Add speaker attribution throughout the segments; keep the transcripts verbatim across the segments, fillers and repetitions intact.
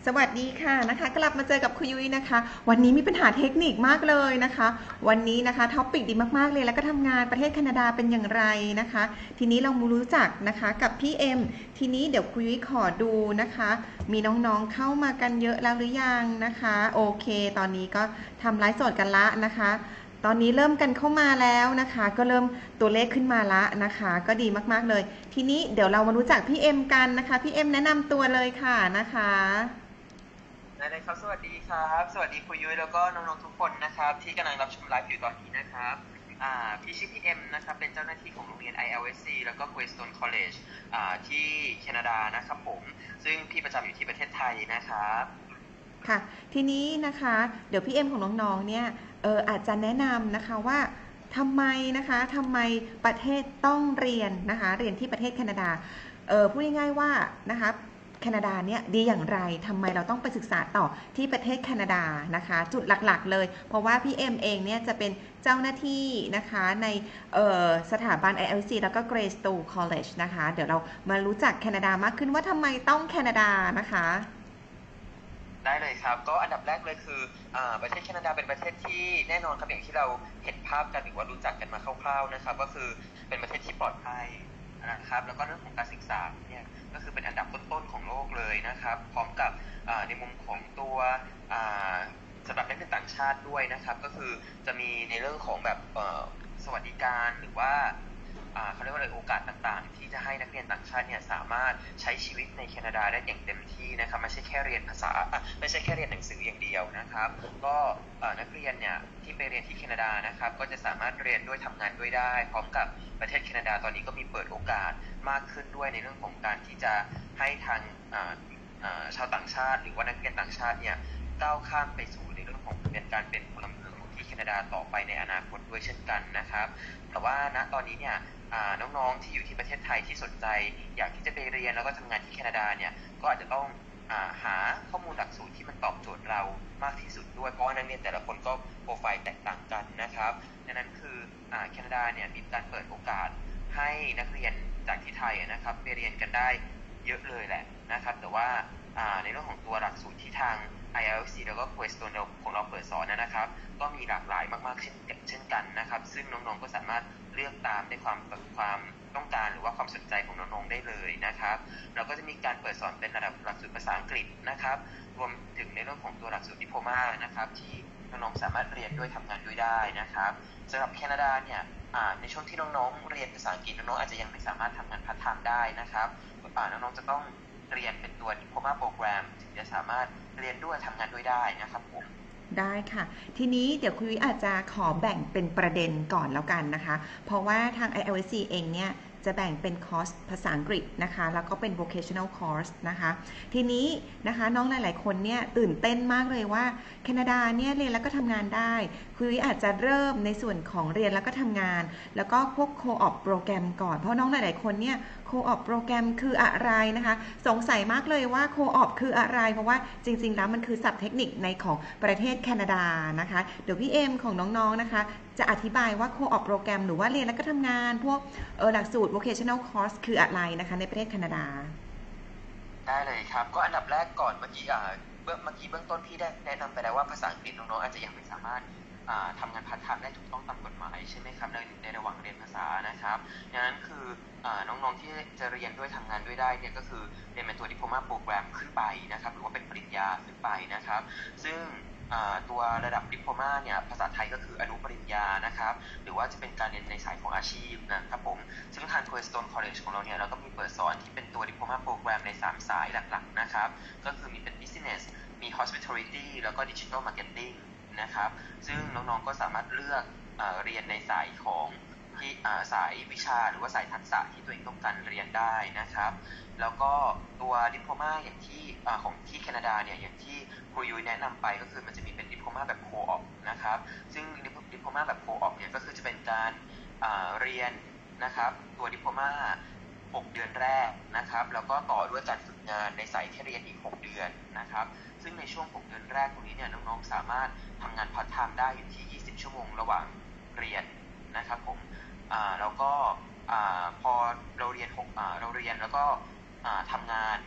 Speaker 1: สวัสดีค่ะนะคะกลับมาเจอกับคุยยุ้ยนะคะวันนี้มีปัญหาเทคนิคมากเลยนะคะวันนี้นะคะท็อปิกดีมากๆเลยแล้วก็ทำงานประเทศแคนาดาเป็นอย่างไรนะคะทีนี้เรามารู้จักนะคะกับพี่เอ็มทีนี้เดี๋ยวคุยยุ้ยขอดูนะคะมีน้องๆเข้ามากันเยอะแล้วหรือยังนะคะโอเคตอนนี้ก็ทำไลฟ์สดกันละนะคะตอนนี้เริ่มกันเข้ามาแล้วนะคะก็เริ่มตัวเลขขึ้นมาละนะคะก็ดีมากๆเลยทีนี้เดี๋ยวเรามารู้จักพี่เอ็มกันนะคะพี่เอ็มแนะนำตัวเลยค่ะนะคะ
Speaker 2: ได้เลยครับสวัสดีครับสวัสดีคุยยุ้ยแล้วก็น้องๆทุกคนนะครับที่กำลังรับชมไลฟ์อยู่ตอนนี้นะครับอ่าพี่ชื่อพี่เอ็มนะครับเป็นเจ้าหน้าที่ของโรงเรียน ไอ แอล เอส ซี แล้วก็ Greystone College อ่าที่แคนาดานะครับผมซึ่งพี่ประจำอยู่ที่ประเทศไทยนะครับ
Speaker 1: ค่ะทีนี้นะคะเดี๋ยวพี่เอ็มของน้องๆเนี่ยเอออาจจะแนะนำนะคะว่าทำไมนะคะทำไมประเทศต้องเรียนนะคะเรียนที่ประเทศแคนาดาเออพูดง่ายๆว่านะคะแคนาดาเนี่ยดีอย่างไรทำไมเราต้องไปศึกษาต่อที่ประเทศแคนาดานะคะจุดหลักๆเลยเพราะว่าพี่เอ็มเองเนี่ยจะเป็นเจ้าหน้าที่นะคะในสถาบัน ไอ แอล ซี แล้วก็ Greystone College นะคะเดี๋ยวเรามารู้จักแคนาดามากขึ้นว่าทำไมต้องแคนาดานะคะ
Speaker 2: ได้เลยครับก็อันดับแรกเลยคืออ่าประเทศแคนาดาเป็นประเทศที่แน่นอนครับอย่างที่เราเห็นภาพกันหรือว่ารู้จักกันมาคร่าวๆนะครับก็คือเป็นประเทศที่ปลอดภัยนะครับแล้วก็เรื่องของการศึกษาเนี่ยก็คือเป็นอันดับต้นๆของโลกเลยนะครับพร้อมกับในมุมของตัวสำหรับนักเรียนต่างชาติด้วยนะครับก็คือจะมีในเรื่องของแบบสวัสดิการหรือว่าเขาเรียกว่าอะไรโอกาสต่างๆที่จะให้นักเรียนต่างชาติเนี่ยสามารถใช้ชีวิตในแคนาดาได้อย่างเต็มที่นะครับไม่ใช่แค่เรียนภาษาไม่ใช่แค่เรียนหนังสืออย่างเดียวนะครับก็นักเรียนเนี่ยที่ไปเรียนที่แคนาดานะครับก็จะสามารถเรียนด้วยทำงานด้วยได้พร้อมกับประเทศแคนาดาตอนนี้ก็มีเปิดโอกาสมากขึ้นด้วยในเรื่องของการที่จะให้ทางชาวต่างชาติหรือว่านักเรียนต่างชาติเนี่ยก้าวข้ามไปสู่ในเรื่องของการเป็นพลเมืองของที่แคนาดาต่อไปในอนาคตด้วยเช่นกันนะครับแต่ว่าณตอนนี้เนี่ยน้องๆที่อยู่ที่ประเทศไทยที่สนใจอยากที่จะไปเรียนแล้วก็ทำงานที่แคนาดาเนี่ยก็อาจจะต้องหาข้อมูลหลักสูตรที่มันตอบโจทย์เรามากที่สุดด้วยเพราะว่านักเรียนแต่ละคนก็โปรไฟล์แตกต่างกันนะครับดังนั้นคือแคนาดาเนี่ยมีการเปิดโอกาสให้นักเรียนจากที่ไทยนะครับไปเรียนกันได้เยอะเลยแหละนะครับแต่ว่าในเรื่องของตัวหลักสูตรที่ทาง ไอ แอล ซี แล้วก็ Greystone ของเราเปิดสอนนะครับก็มีหลากหลายมากๆเช่นเช่นกันนะครับซึ่งน้องๆก็สามารถเลือกตามในความความต้องการหรือว่าความสนใจของน้องๆได้เลยนะครับเราก็จะมีการเปิดสอนเป็นระดับหลักสูตรภาษาอังกฤษนะครับรวมถึงในเรื่องของตัวหลักสูตรดิโพมานะครับที่น้องๆสามารถเรียนด้วยทำงานด้วยได้นะครับสำหรับแคนาดาเนี่ยในช่วงที่น้องๆเรียนภาษาอังกฤษน้องๆอาจจะยังไม่สามารถทำงานพาร์ทไทม์ได้นะครับน้องๆจะต้องเรียนเป็นตัวดิโพมาโปรแกรมถึงจะสามารถเรียนด้วยทำงานด้วยได้นะครับผม
Speaker 1: ได้ค่ะทีนี้เดี๋ยวคุณวิอาจจะขอแบ่งเป็นประเด็นก่อนแล้วกันนะคะเพราะว่าทาง ไอ แอล ซี เองเนี่ยจะแบ่งเป็นคอร์สภาษาอังกฤษนะคะแล้วก็เป็น vocational course นะคะทีนี้นะคะน้องหลายๆคนเนี่ยตื่นเต้นมากเลยว่าแคนาดาเนี่ยเรียนแล้วก็ทำงานได้คุณวิอาจจะเริ่มในส่วนของเรียนแล้วก็ทำงานแล้วก็พวก co-op โปรแกรมก่อนเพราะน้องหลายๆคนเนี่ย co-op โปรแกรมคืออะไรนะคะสงสัยมากเลยว่า co-op คืออะไรเพราะว่าจริงๆแล้วมันคือศัพท์เทคนิคในของประเทศแคนาดานะคะเดี๋ยวพี่เอ็มของน้องๆนะคะจะอธิบายว่า co-op โปรแกรมหรือว่าเรียนแล้วก็ทำงานพวกเออหลักสูตร vocational course คืออะไรนะคะในประเทศแคนาดา
Speaker 2: ได้เลยครับก็อันดับแรกก่อนเมื่อกี้อ่าเบื้องเมื่อกี้เบื้องต้นพี่ได้แนะนำไปแล้วว่าภาษาอังกฤษน้องๆอาจจะยังไม่สามารถทำงานพาร์ทไทม์ได้ถูกต้องตามกฎหมายใช่ไหมครับในในระหว่างเรียนภาษานะครับดังนั้นคือน้องๆที่จะเรียนด้วยทำงานด้วยได้เนี่ยก็คือเรียนเป็นตัวดิโพมาโปรแกรมขึ้นไปนะครับหรือว่าเป็นปริญญาขึ้นไปนะครับซึ่งตัวระดับดิโพมาเนี่ยภาษาไทยก็คืออนุปริญญานะครับหรือว่าจะเป็นการเรียนในสายของอาชีพนะครับผมซึ่งทาง Greystone College ของเราเนี่ยเราก็มีเปิดสอนที่เป็นตัวดิโพมาโปรแกรมในสามสายหลักๆนะครับก็คือมีเป็น business มี hospitality แล้วก็ digital marketing นะครับซึ่งน้องๆก็สามารถเลือกเอ่อเรียนในสายของที่สายวิชาหรือว่าสายทักษะที่ตัวเองต้องการเรียนได้นะครับแล้วก็ตัวดิโพมาอย่างที่ของที่แคนาดาเนี่ยอย่างที่ครูยุ้ยแนะนำไปก็คือมันจะมีเป็นดิโพมาแบบโคออปนะครับซึ่งดิโพมาแบบโคออปเนี่ยก็คือจะเป็นการเรียนนะครับตัวดิโพมาหกเดือนแรกนะครับแล้วก็ต่อด้วยการฝึกงานในสายที่เรียนอีกหกเดือนนะครับซึ่งในช่วงหกเดือนแรกตรงนี้เนี่ยน้องๆสามารถทำงานพาร์ทไทม์ได้อยู่ที่ยี่สิบชั่วโมงระหว่างเรียนนะครับผมแล้วก็พอเราเรียนหกเราเรียนแล้วก็ทำงาน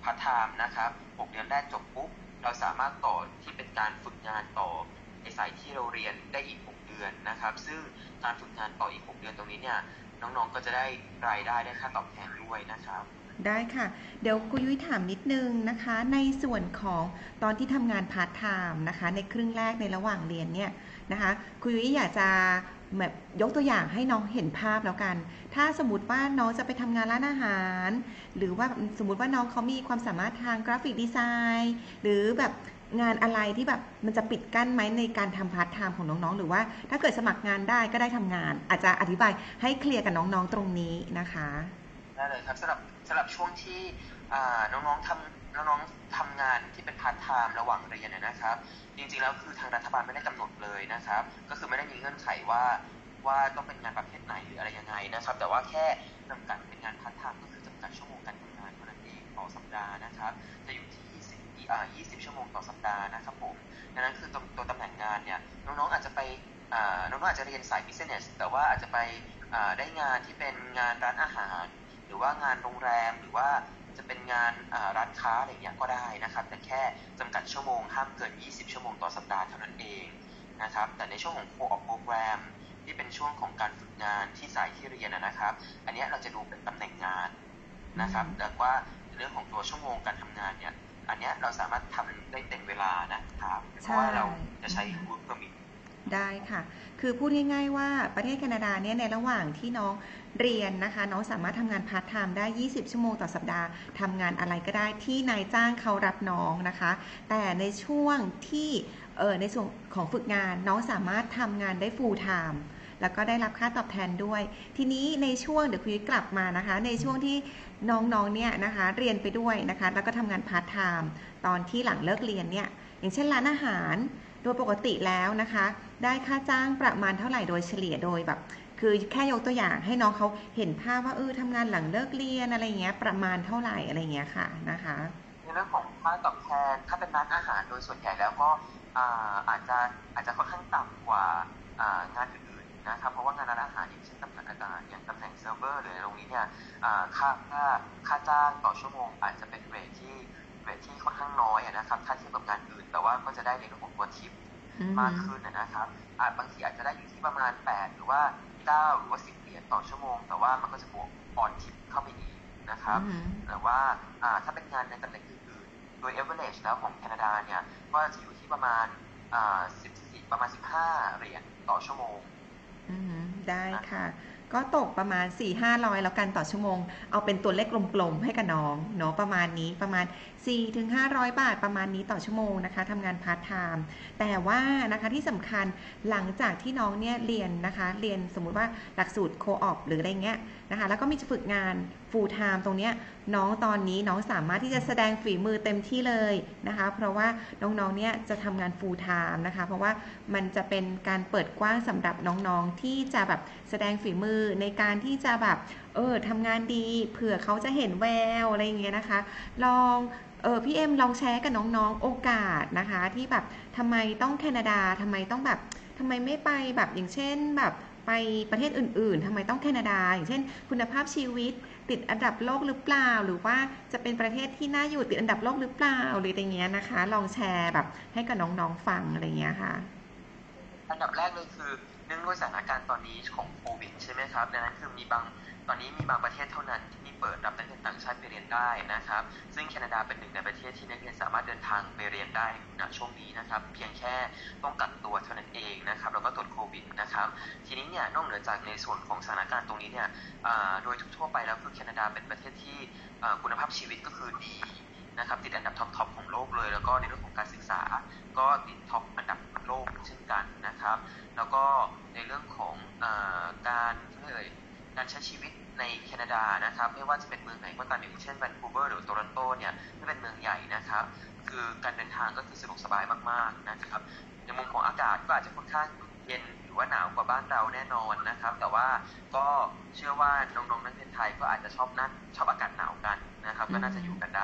Speaker 2: พาร์ทไทม์นะครับหกเดือนแรกจบปุ๊บเราสามารถต่อที่เป็นการฝึกงานต่อในสายที่เราเรียนได้อีกหกเดือนนะครับซึ่งการฝึกงานต่ออีกหกเดือนตรงนี้เนี่ยน้องๆก็จะได้รายได้ได้ค่าตอบแทนด้วยนะครับ
Speaker 1: ได้ค่ะเดี๋ยวคุยยุ้ยถามนิดนึงนะคะในส่วนของตอนที่ทำงานพาร์ทไทม์นะคะในครึ่งแรกในระหว่างเรียนเนี่ยนะคะคุยยุ้ยอยากจะแบบยกตัวอย่างให้น้องเห็นภาพแล้วกันถ้าสมมติว่าน้องจะไปทำงานร้านอาหารหรือว่าสมมติว่าน้องเขามีความสามารถทางกราฟิกดีไซน์หรือแบบงานอะไรที่แบบมันจะปิดกั้นไหมในการทำพาร์ทไทม์ของน้องๆหรือว่าถ้าเกิดสมัครงานได้ก็ได้ทำงานอาจจะอธิบายให้เคลียร์กับน้องๆตรงนี้นะคะ
Speaker 2: ได้เลยครับสำหรับสำหรับช่วงที่น้องๆทำน้องๆทำงานที่เป็นพาร์ทไทม์ระหว่างเรียนนะครับจริงๆแล้วคือทางรัฐบาลไม่ได้กำหนดเลยนะครับก็คือไม่ได้มีเงื่อนไขว่าว่าต้องเป็นงานประเภทไหนหรืออะไรยังไงนะครับแต่ว่าแค่จำกัดเป็นงานพาร์ทไทม์ก็คือจำกัดชั่วโมงการทำงานเท่านั้นเองต่อสัปดาห์นะครับจะอยู่ที่ยี่สิบอ่ายี่สิบชั่วโมงต่อสัปดาห์นะครับผมดังนั้นคือตัวตัวตำแหน่งงานเนี่ยน้องๆอาจจะไปน้องๆอาจจะเรียนสาย business แต่ว่าอาจจะไปได้งานที่เป็นงานร้านอาหารหรือว่างานโรงแรมหรือว่าจะเป็นงานร้านค้าอะไรอย่างเงี้ยก็ได้นะครับแต่แค่จำกัดชั่วโมงห้ามเกินยี่สิบชั่วโมงต่อสัปดาห์เท่านั้นเองนะครับแต่ในช่วงของ co-op program ที่เป็นช่วงของการฝึกงานที่สายที่เรียนนะครับอันนี้เราจะดูเป็นตำแหน่งงานนะครับแต่ว่าเรื่องของตัวชั่วโมงการทำงานเนี่ยอันนี้เราสามารถทำได้เต็มเวลานะครับเพราะว่าเราจะใช้ work permit
Speaker 1: ได้ค่ะคือพูดง่ายๆว่าประเทศแคนาดาเนี่ยในระหว่างที่น้องเรียนนะคะน้องสามารถทำงานพาร์ทไทม์ได้ยี่สิบชั่วโมงต่อสัปดาห์ทำงานอะไรก็ได้ที่นายจ้างเขารับน้องนะคะแต่ในช่วงที่เออในส่วนของฝึกงานน้องสามารถทำงานได้ full time แล้วก็ได้รับค่าตอบแทนด้วยทีนี้ในช่วงเดี๋ยวคุยกลับมานะคะในช่วงที่น้องๆเนี่ยนะคะเรียนไปด้วยนะคะแล้วก็ทำงานพาร์ทไทม์ตอนที่หลังเลิกเรียนเนี่ยอย่างเช่นร้านอาหารโดยปกติแล้วนะคะได้ค่าจ้างประมาณเท่าไหร่โดยเฉลี่ยโดยแบบคือแค่ยกตัวอย่างให้น้องเขาเห็นภาพว่าเออทำงานหลังเลิกเรียนอะไรเงี้ยประมาณเท่าไหร่อะไรเงี้ยค่ะนะคะ
Speaker 2: ในเรื่องของค่าตอบแทนถ้าเป็นร้านอาหารโดยส่วนใหญ่แล้วก็อาจจะอาจจะค่อนข้างต่ำกว่างานอื่นๆนะครับเพราะว่างานร้านอาหารอย่างเช่นตำแหน่งอาหารอย่างตำแหน่งเซิร์ฟเวอร์หรือตรงนี้เนี่ยค่าค่าค่าจ้างต่อชั่วโมงอาจจะเป็นเรทที่เรทที่ค่อนข้างน้อยนะครับถ้าเทียบกับงานอื่นแต่ว่าก็จะได้ในเรื่องของตัวทิปมากขึ้นนะครับอาจบางทีอาจจะได้อยู่ที่ประมาณแปดหรือว่าเก้าหรือว่าสิบเหรียญต่อชั่วโมงแต่ว่ามันก็จะบวกออนทิปเข้าไปอีกนะครับแต่ว่าถ้าเป็นงานในตำแหน่งอื่นๆโดย average แล้วของแคนาดาเนี่ยก็จะอยู่ที่ประมาณสิบสี่ประมาณสิบห้าเหรียญต่อชั่วโมง
Speaker 1: ได้ค่ะก็ตกประมาณ สี่ถึงห้าร้อย แล้วกันต่อชั่วโมงเอาเป็นตัวเลขกลมๆให้กับน้องเนาะประมาณนี้ประมาณ สี่ถึงห้าร้อย บาทประมาณนี้ต่อชั่วโมงนะคะทำงานพาร์ทไทม์แต่ว่านะคะที่สำคัญหลังจากที่น้องเนี่ยเรียนนะคะเรียนสมมุติว่าหลักสูตรโคออปหรืออะไรเงี้ยนะคะแล้วก็มีฝึกงานฟูลไทม์ตรงเนี้ยน้องตอนนี้น้องสามารถที่จะแสดงฝีมือเต็มที่เลยนะคะเพราะว่าน้องๆเนี่ยจะทำงานฟูลไทม์นะคะเพราะว่ามันจะเป็นการเปิดกว้างสำหรับน้องๆที่จะแบบแสดงฝีมือในการที่จะแบบเออทำงานดีเผื่อเขาจะเห็นแววอะไรอย่างเงี้ยนะคะลองเออพี่เอ็มลองแชร์กับน้องๆโอกาสนะคะที่แบบทำไมต้องแคนาดาทำไมต้องแบบทำไมไม่ไปแบบอย่างเช่นแบบไปประเทศอื่นๆทำไมต้องแคนาดาอย่างเช่นคุณภาพชีวิตติดอันดับโลกหรือเปล่าหรือว่าจะเป็นประเทศที่น่าอยู่ติดอันดับโลกหรือเปล่าหรืออย่างเงี้ยนะคะลองแชร์แบบให้กับน้องๆฟังอะไรเงี้ยค่ะ
Speaker 2: อันดับแรกเลยคือเนื่องด้วยสถานการณ์ตอนนี้ของโควิดใช่ไหมครับดังนั้นคือมีบางตอนนี้มีบางประเทศเท่านั้นที่เปิดรับนักเรียนต่างชาติไปเรียนได้นะครับซึ่งแคนาดาเป็นหนึ่งในประเทศที่นักเรียนสามารถเดินทางไปเรียนได้ณช่วงนี้นะครับเพียงแค่ต้องกักตัวเท่านั้นเองนะครับแล้วก็ตรวจโควิดนะครับทีนี้เนี่ยนอกเหนือจากในส่วนของสถานการณ์ตรงนี้เนี่ยโดยทั่วไปแล้วคือแคนาดาเป็นประเทศที่คุณภาพชีวิตก็คือดีนะครับติดอันดับท็อปๆของโลกเลยแล้วก็ในเรื่องของการศึกษาก็ติดท็อปอันดับโลกเช่นกันนะครับแล้วก็ในเรื่องของการการใช้ชีวิตในแคนาดานะครับไม่ว่าจะเป็นเมืองไหนก็ตามอย่างเช่นแวนคูเวอร์หรือโตรอนโตเนี่ยที่เป็นเมืองใหญ่นะครับคือการเดินทางก็คือสะดวกสบายมากๆนะครับในมุมของอากาศก็อาจจะค่อนข้างเย็นหรือว่าหนาวกว่าบ้านเราแน่นอนนะครับแต่ว่าก็เชื่อว่าน้องๆนักเรียนไทยก็อาจจะชอบนั่นชอบอากาศหนาวกันนะครับก็น่าจะอยู่กันได้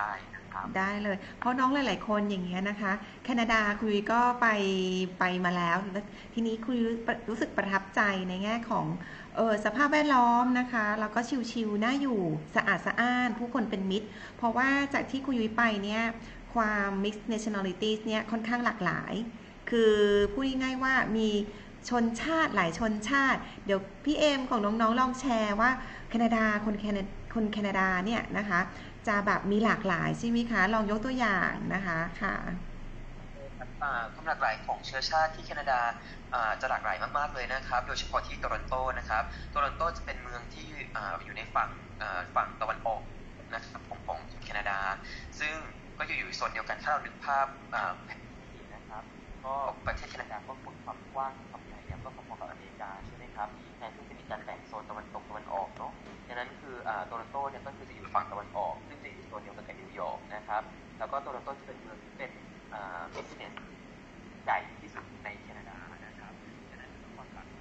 Speaker 1: ได้เลยเพราะน้องหลายๆคนอย่างเงี้ยนะคะแคนาดาคุยก็ไปไปมาแล้วทีนี้คุยรู้สึกประทับใจในแง่ของเออสภาพแวดล้อมนะคะแล้วก็ชิลๆน่าอยู่สะอาดสะอ้านผู้คนเป็นมิตรเพราะว่าจากที่คุยไปเนี่ยความ mixed nationalities เนี่ยค่อนข้างหลากหลายคือพูดง่ายๆว่ามีชนชาติหลายชนชาติเดี๋ยวพี่เอมของน้องๆลองแชร์ว่าแคนาดาคนแคนาคนแคนาดาเนี่ยนะคะจะแบบมีหลากหลายใช่ไหมคะลองยกตัวอย่างนะคะค่ะ
Speaker 2: ความหลากหลายของเชื้อชาติที่แคนาดาจะหลากหลายมากๆเลยนะครับโดยเฉพาะที่โตรอนโตนะครับโตรอนโตจะเป็นเมืองที่อยู่ในฝั่งฝั่งตะวันออกนะครับของของแคนาดาซึ่งก็อยู่อยู่โซนเดียวกันถ้าเรานึกภาพแผนที่นะครับก็ประเทศแคนาดาก็กว้างความกว้างความใหญ่เนี่ยก็พอๆกับอเมริกาใช่ไหมครับแต่ซึ่งจะมีการแบ่งโซนตะวันตกตะวันออกเนาะดังนั้นคือโตรอนโตเนี่ยก็คือจะอยู่ฝั่งตะวันออกซึ่งจะอยู่โซนเดียวกันกับนิวยอร์กนะครับแล้วก็โตรอนโตจะเป็นเมืองที่เป็นบิสเนสใหญ่ที่สุดในแคนาดานะครับดังนั้นต้องความหลาก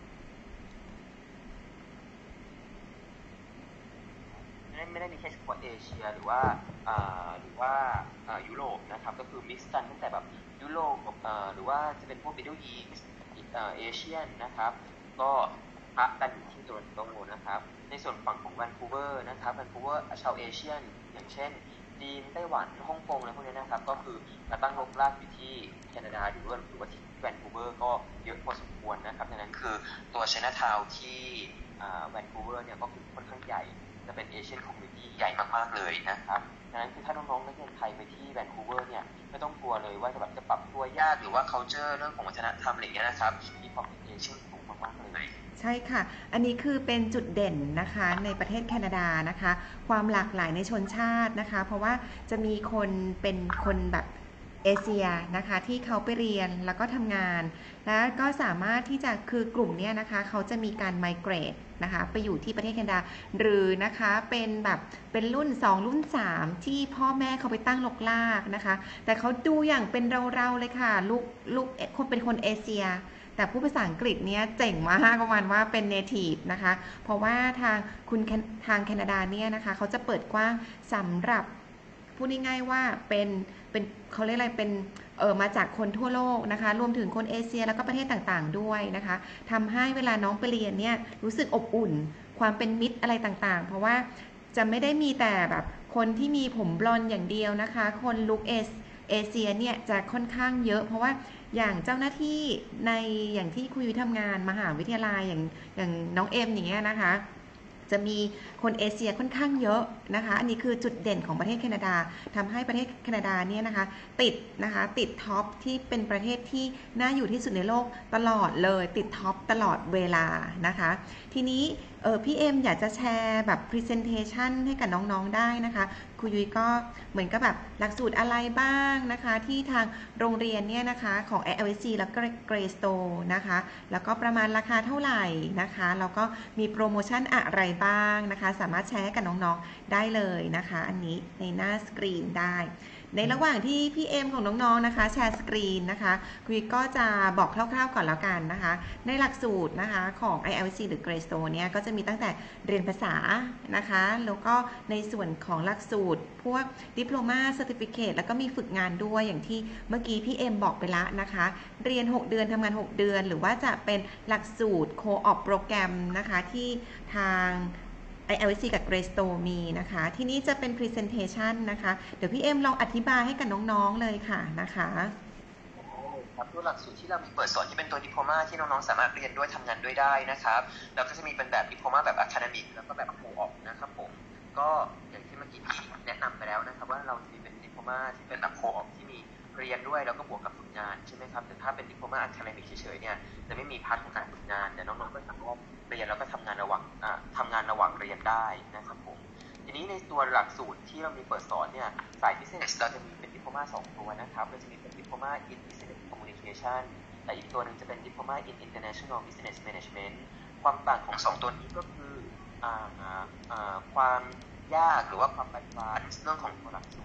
Speaker 2: ไม่ได้มีแค่เฉพาะเอเชียหรือว่าหรือว่ายุโรปนะครับก็คือมิกซ์กันตั้งแต่แบบยุโรปหรือว่าจะเป็นพวกมิดเดิลอีสต์เอเชียนนะครับก็พักกันอยู่ที่โตรอนโตนะครับในส่วนฝั่งของแวนคูเวอร์นะครับแวนคูเวอร์ชาวเอเชียนอย่างเช่นจีนไต้หวันฮ่องกงอะไรพวกนี้นะครับก็คือมาตั้งรกรากอยู่ที่แคนาดาหรือว่าหรือว่าที่แวนคูเวอร์ก็เยอะพอสมควรนะครับดังนั้นคือตัวไชน่าทาวน์ที่แวนคูเวอร์เนี่ยก็คือค่อนข้างใหญ่จะเป็นเอเชียนคอมมูนิตี้ใหญ่มากๆเลยนะครับดังนั้นคือถ้าน้องๆนักเรียนไทยไปที่แวนคูเวอร์เนี่ยไม่ต้องกลัวเลยว่าจะแบบจะปรับตัวยากหรือว่า culture เรื่องของวัฒนธรรมอะไรอย่างเงี้ยนะครับมีความเป็นเอเชียนสูงมากๆเลย
Speaker 1: ใช่ค่ะอันนี้คือเป็นจุดเด่นนะคะในประเทศแคนาดานะคะความหลากหลายในชนชาตินะคะเพราะว่าจะมีคนเป็นคนแบบเอเชียนะคะที่เขาไปเรียนแล้วก็ทำงานแล้วก็สามารถที่จะคือกลุ่มนี้นะคะเขาจะมีการไมเกรดนะคะไปอยู่ที่ประเทศแคนาดาหรือนะคะเป็นแบบเป็นรุ่นสองรุ่นสามที่พ่อแม่เขาไปตั้งลกลากนะคะแต่เขาดูอย่างเป็นเราๆเลยค่ะลูกลูกคนเป็นคนเอเชียแต่ผู้ภาษาอังกฤษเนี่ยเจ๋งมากประมาณว่าเป็น native นะคะเพราะว่าทางคุณทางแคนาดาเนี่ยนะคะเขาจะเปิดกว้างสำหรับพูดง่ายๆว่าเป็นเป็นเขาเรียกอะไรเป็นเออมาจากคนทั่วโลกนะคะรวมถึงคนเอเชียแล้วก็ประเทศต่างๆด้วยนะคะทำให้เวลาน้องไปเรียนเนี่ยรู้สึกอบอุ่นความเป็นมิตรอะไรต่างๆเพราะว่าจะไม่ได้มีแต่แบบคนที่มีผมบลอนด์อย่างเดียวนะคะคนลุคเอสเอเชียเนี่ยจะค่อนข้างเยอะเพราะว่าอย่างเจ้าหน้าที่ในอย่างที่คุยทำงานมหาวิทยาลัยอย่างอย่างน้องเอ็มอย่างเงี้ยนะคะจะมีคนเอเชียค่อนข้างเยอะนะคะอันนี้คือจุดเด่นของประเทศแคนาดาทำให้ประเทศแคนาดาเนี่ยนะคะติดนะคะติดท็อปที่เป็นประเทศที่น่าอยู่ที่สุดในโลกตลอดเลยติดท็อปตลอดเวลานะคะทีนี้เออพี่เอ็มอยากจะแชร์แบบ presentation ให้กับน้องๆได้นะคะครูยุ้ยก็เหมือนกับแบบหลักสูตรอะไรบ้างนะคะที่ทางโรงเรียนเนี่ยนะคะของ แอล เอล เอส ซี แล้วก็ Greystone นะคะแล้วก็ประมาณราคาเท่าไหร่นะคะแล้วก็มีโปรโมชั่นอะไรบ้างนะคะสามารถแชร์กับน้องๆได้เลยนะคะอันนี้ในหน้าสกรีนได้ในระหว่างที่พี่เอ็มของน้องๆนะคะแชร์สกรีนนะคะคุยก็จะบอกคร่าวๆก่อนแล้วกันนะคะในหลักสูตรนะคะของ แอล เอล เอส ซี หรือ Greystone เนี่ยก็จะมีตั้งแต่เรียนภาษานะคะแล้วก็ในส่วนของหลักสูตรพวก Diploma Certificate แล้วก็มีฝึกงานด้วยอย่างที่เมื่อกี้พี่เอ็มบอกไปละนะคะเรียนหกเดือนทำงานหกเดือนหรือว่าจะเป็นหลักสูตร Co-op โปรแกรมนะคะที่ทาง แอล เอล เอส ซี กับ Greystone มีนะคะที่นี่จะเป็น Presentation นะคะเดี๋ยวพี่เอ็มลองอธิบายให้กับน้องๆเลยค่ะนะคะ
Speaker 2: ครับตัวหลักสูตรที่เรามีเปิดสอนที่เป็นตัวดิโพมาที่น้องๆสามารถเรียนด้วยทำงานด้วยได้นะครับแล้วก็จะมีเป็นแบบดิโพมาแบบอะคาเดมิกแล้วก็แบบโคออปนะครับผมก็อย่างที่เมื่อกี้พี่แนะนำไปแล้วนะครับว่าเราจะมีเป็นดิโพมาที่เป็นแบบโคออปที่มีเรียนด้วยแล้วก็บวกกับฝึกงานใช่ไหมครับแต่ถ้าเป็นดิโพมาอะคาเดมิกเฉยๆเนี่ยจะไม่มีพาร์ทของการฝึกงานแต่น้องๆก็สามารถเรียนแล้วก็ทำงานระหว่างทำงานระหว่างเรียนได้นะครับผมทีนี้ในตัวหลักสูตรที่เรามีเปิดสอนเนี่ยสาย Business เราจะมีเป็นดิโพมาสองตัวนะครับเราจะมีเป็นดิโพมา in Business Communication แต่อีกตัวหนึ่งจะเป็น Diploma in International Business Management ความต่างของสองตัวนี้ก็คืออ่าอ่าความยากหรือว่าความแอดวานซ์เรื่องของตัวหลักสูตรนะ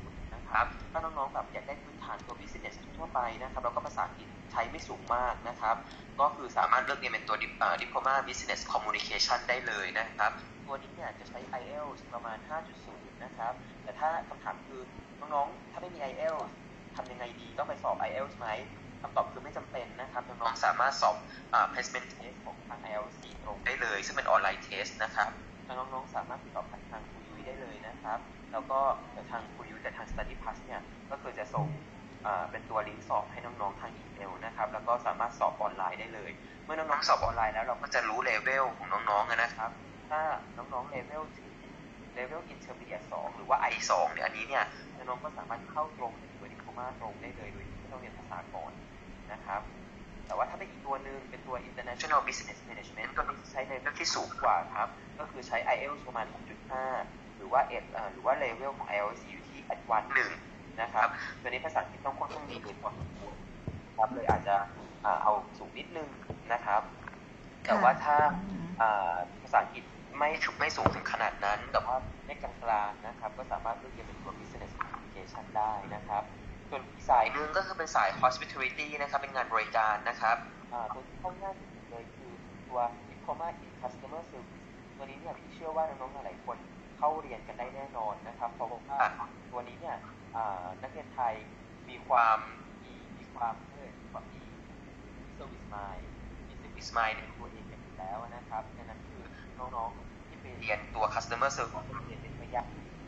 Speaker 2: นะครับถ้าน้องๆแบบอยากได้พื้นฐานตัว business ทั่วไปนะครับแล้วก็ภาษาอังกฤษใช้ไม่สูงมากนะครับก็คือสามารถเลือกเรียนเป็นตัว Diploma Business Communication ได้เลยนะครับตัวนี้เนี่ยจะใช้ ไอ เอล ที เอส ประมาณ ห้าจุดศูนย์ นะครับแต่ถ้าคำถามคือน้องๆถ้าไม่มี ไอ เอล ที ทำยังไงดีต้องไปสอบ ไอ เอล ที ไหมคำตอบคือไม่จำเป็นนะครับน้องๆสามารถสอบ placement test ของทาง ไอ แอล ที ตรงได้เลยซึ่งเป็นออนไลน์เทสนะครับน้องๆสามารถติดต่อผ่านทางครูยุ้ยได้เลยนะครับแล้วก็ทางครูยุ้ยแต่ทาง Study Plus เนี่ยก็คือจะส่งเป็นตัวลิงก์สอบให้น้องๆทางอีเมลนะครับแล้วก็สามารถสอบออนไลน์ได้เลยเมื่อน้องๆสอบออนไลน์แล้วเราก็จะรู้เลเวลของน้องๆนะครับถ้าน้องๆเลเวลถึงเลเวล Intermediate สองหรือว่า ไอ สองเนี่ยอันนี้เนี่ยน้องๆก็สามารถเข้าตรงในตัวดิโพมาตรงได้เลยโดยที่ไม่ต้องเรียนภาษาก่อนนะครับแต่ว่าถ้าเป็นอีกตัวหนึ่งเป็นตัว International Business Management ตัวนี้จะใช้เลเวลที่สูงกว่าครับก็คือใช้ ไอ เอล ที ประมาณ หกจุดห้า หรือว่าเอหรือว่าเลเวลของ ไอ แอล ที อยู่ที่ Advanced หนึ่งนะครับตัวนี้ภาษาอังกฤษต้องค่อนข้างดีเลยพอสมควรครับเลยอาจจะเอาสูงนิดนึงนะครับแต่ว่าถ้าภาษาอังกฤษไม่ไม่สูงถึงขนาดนั้นแต่ว่าในกลางๆนะครับก็สามารถเลือกเรียนเป็นตัว Business Communication ได้นะครับส่วนอีกสายหนึ่งก็คือเป็นสาย Hospitality นะครับเป็นงานบริการนะครับตัวที่เข้าง่ายที่สุดเลยคือตัว Diploma in Customer Service ตัวนี้เนี่ยพี่เชื่อว่าน้องๆหลายคนเข้าเรียนกันได้แน่นอนนะครับเพราะว่าตัวนี้เนี่ยนักเรียนไทยมีความมีมีความเอ่อความมี Service Mind มี Service Mind ในตัวเองกันอยู่แล้วนะครับดังนั้นคือน้องๆที่ไปเรียนตัว Customer Service เรียนเป็นไม่ยาก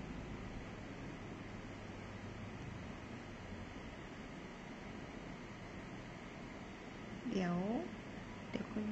Speaker 1: เดี๋ยวเดี๋ยวคุย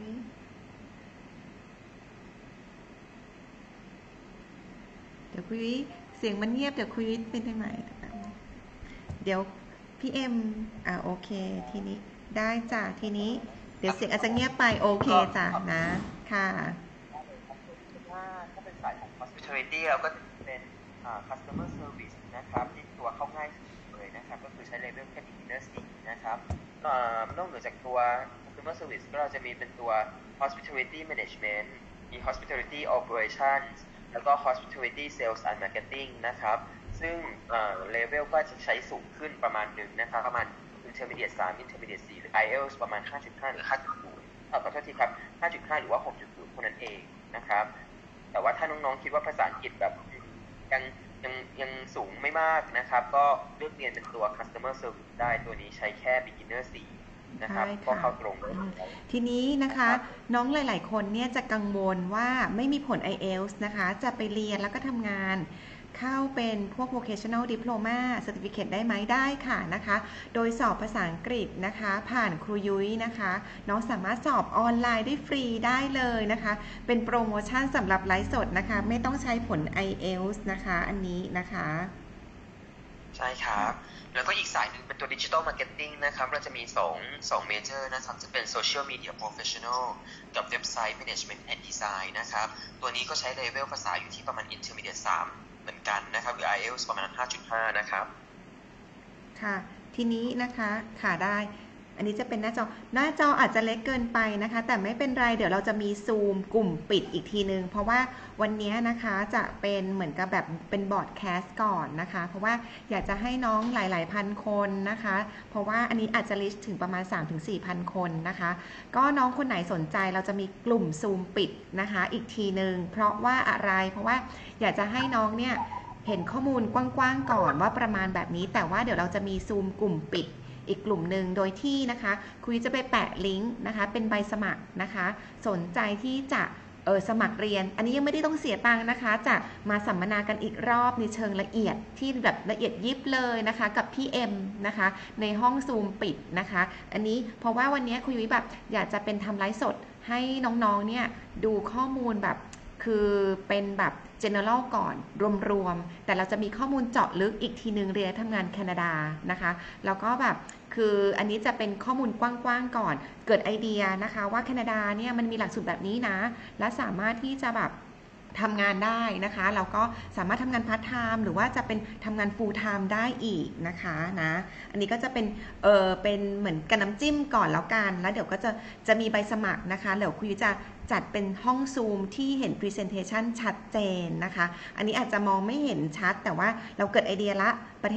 Speaker 1: เดี๋ยวคุยเสียงมันเงียบเดี๋ยวคุยเป็นได้ไหมเดี๋ยวพี่เอ็มอ่าโอเคทีนี้ได้จ้ะทีนี้เดี๋ยวเสียงอาจจะเงียบไปโอเคจ้ะนะค่ะ
Speaker 2: ถ้าถ้าเป็นสายของ hospitality เราก็เป็น customer service นะครับที่ตัวเข้าง่ายเลยนะครับก็คือใช้เลเวลแค่ beginner สี่นะครับนอกเหนือจากตัว customer service ก็เราจะมีเป็นตัว hospitality management มี hospitality operations แล้วก็ hospitality sales and marketing นะครับซึ่งเลเวลก็จะใช้สูงขึ้นประมาณหนึ่งนะครับประมาณ intermediate สาม intermediate สี่หรือ ไอ เอล ที ประมาณ ห้าจุดห้า หรือ ห้าจุดศูนย์ ขอโทษทีครับ ห้าจุดห้า หรือว่า หกจุดศูนย์ เท่านั้นเองนะครับแต่ว่าถ้าน้องๆคิดว่าภาษาอังกฤษแบบยังยังยังสูงไม่มากนะครับก็เลือกเรียนเป็นตัว customer service ได้ตัวนี้ใช้แค่ beginner สี่นะครับก็เข้าตรง
Speaker 1: ทีนี้นะคะน้องหลายๆคนเนี่ยจะกังวลว่าไม่มีผล ไอ เอล ที นะคะจะไปเรียนแล้วก็ทำงานเข้าเป็นพวก vocational diploma certificate ได้ไหมได้ค่ะนะคะโดยสอบภาษาอังกฤษนะคะผ่านครูยุ้ยนะคะน้องสามารถสอบออนไลน์ได้ฟรีได้เลยนะคะเป็นโปรโมชั่นสำหรับไลฟ์สดนะคะไม่ต้องใช้ผล ไอ เอล ที นะคะอันนี้นะคะ
Speaker 2: ใช่ครับแล้วก็อีกสายหนึ่งเป็นตัว Digital Marketing นะครับเราจะมีสองสอง Major นะครับจะเป็น Social Media Professional กับ Website Management and Design นะครับตัวนี้ก็ใช้เลเวลภาษาอยู่ที่ประมาณ Intermediate สามเหมือนกันนะครับหรือ ไอ เอล ที ประมาณ ห้าจุดห้า นะครับ
Speaker 1: ค่ะทีนี้นะคะค่ะได้อันนี้จะเป็นหน้าจอหน้าจออาจจะเล็กเกินไปนะคะแต่ไม่เป็นไรเดี๋ยวเราจะมีซูมกลุ่มปิดอีกทีนึงเพราะว่าวันนี้นะคะจะเป็นเหมือนกับแบบเป็นบอร์ดแคสต์ก่อนนะคะเพราะว่าอยากจะให้น้องหลายๆพันคนนะคะเพราะว่าอันนี้อาจจะลิสต์ถึงประมาณ สามถึงสี่ พันคนนะคะก็น้องคนไหนสนใจเราจะมีกลุ่มซูมปิดนะคะอีกทีนึงเพราะว่าอะไรเพราะว่าอยากจะให้น้องเนี่ยเห็นข้อมูลกว้างๆก่อนว่าประมาณแบบนี้แต่ว่าเดี๋ยวเราจะมีซูมกลุ่มปิดอีกกลุ่มหนึ่งโดยที่นะคะคุยจะไปแปะลิงก์นะคะเป็นใบสมัครนะคะสนใจที่จะเออสมัครเรียนอันนี้ยังไม่ได้ต้องเสียตังค์นะคะจะมาสัมมนากันอีกรอบในเชิงละเอียดที่แบบละเอียดยิบเลยนะคะกับพี่เอ็มนะคะในห้องซูมปิดนะคะอันนี้เพราะว่าวันนี้คุยแบบอยากจะเป็นทำไลฟ์สดให้น้องๆเนี่ยดูข้อมูลแบบคือเป็นแบบ general ก่อนรวมๆแต่เราจะมีข้อมูลเจาะลึกอีกทีนึงเรียนทำงานแคนาดานะคะแล้วก็แบบคืออันนี้จะเป็นข้อมูลกว้างๆก่อนเกิดไอเดียนะคะว่าแคนาดาเนี่ยมันมีหลักสูตรแบบนี้นะและสามารถที่จะแบบทำงานได้นะคะแล้วก็สามารถทำงานพาร์ทไทม์หรือว่าจะเป็นทำงานฟูลไทม์ได้อีกนะคะนะอันนี้ก็จะเป็นเออเป็นเหมือนกันน้ำจิ้มก่อนแล้วกันแล้วเดี๋ยวก็จะจะมีใบสมัครนะคะเดี๋ยวคุยจะจัดเป็นห้องซูมที่เห็น Presentation ชัดเจนนะคะอันนี้อาจจะมองไม่เห็นชัดแต่ว่าเราเกิดไอเดียละประเทศ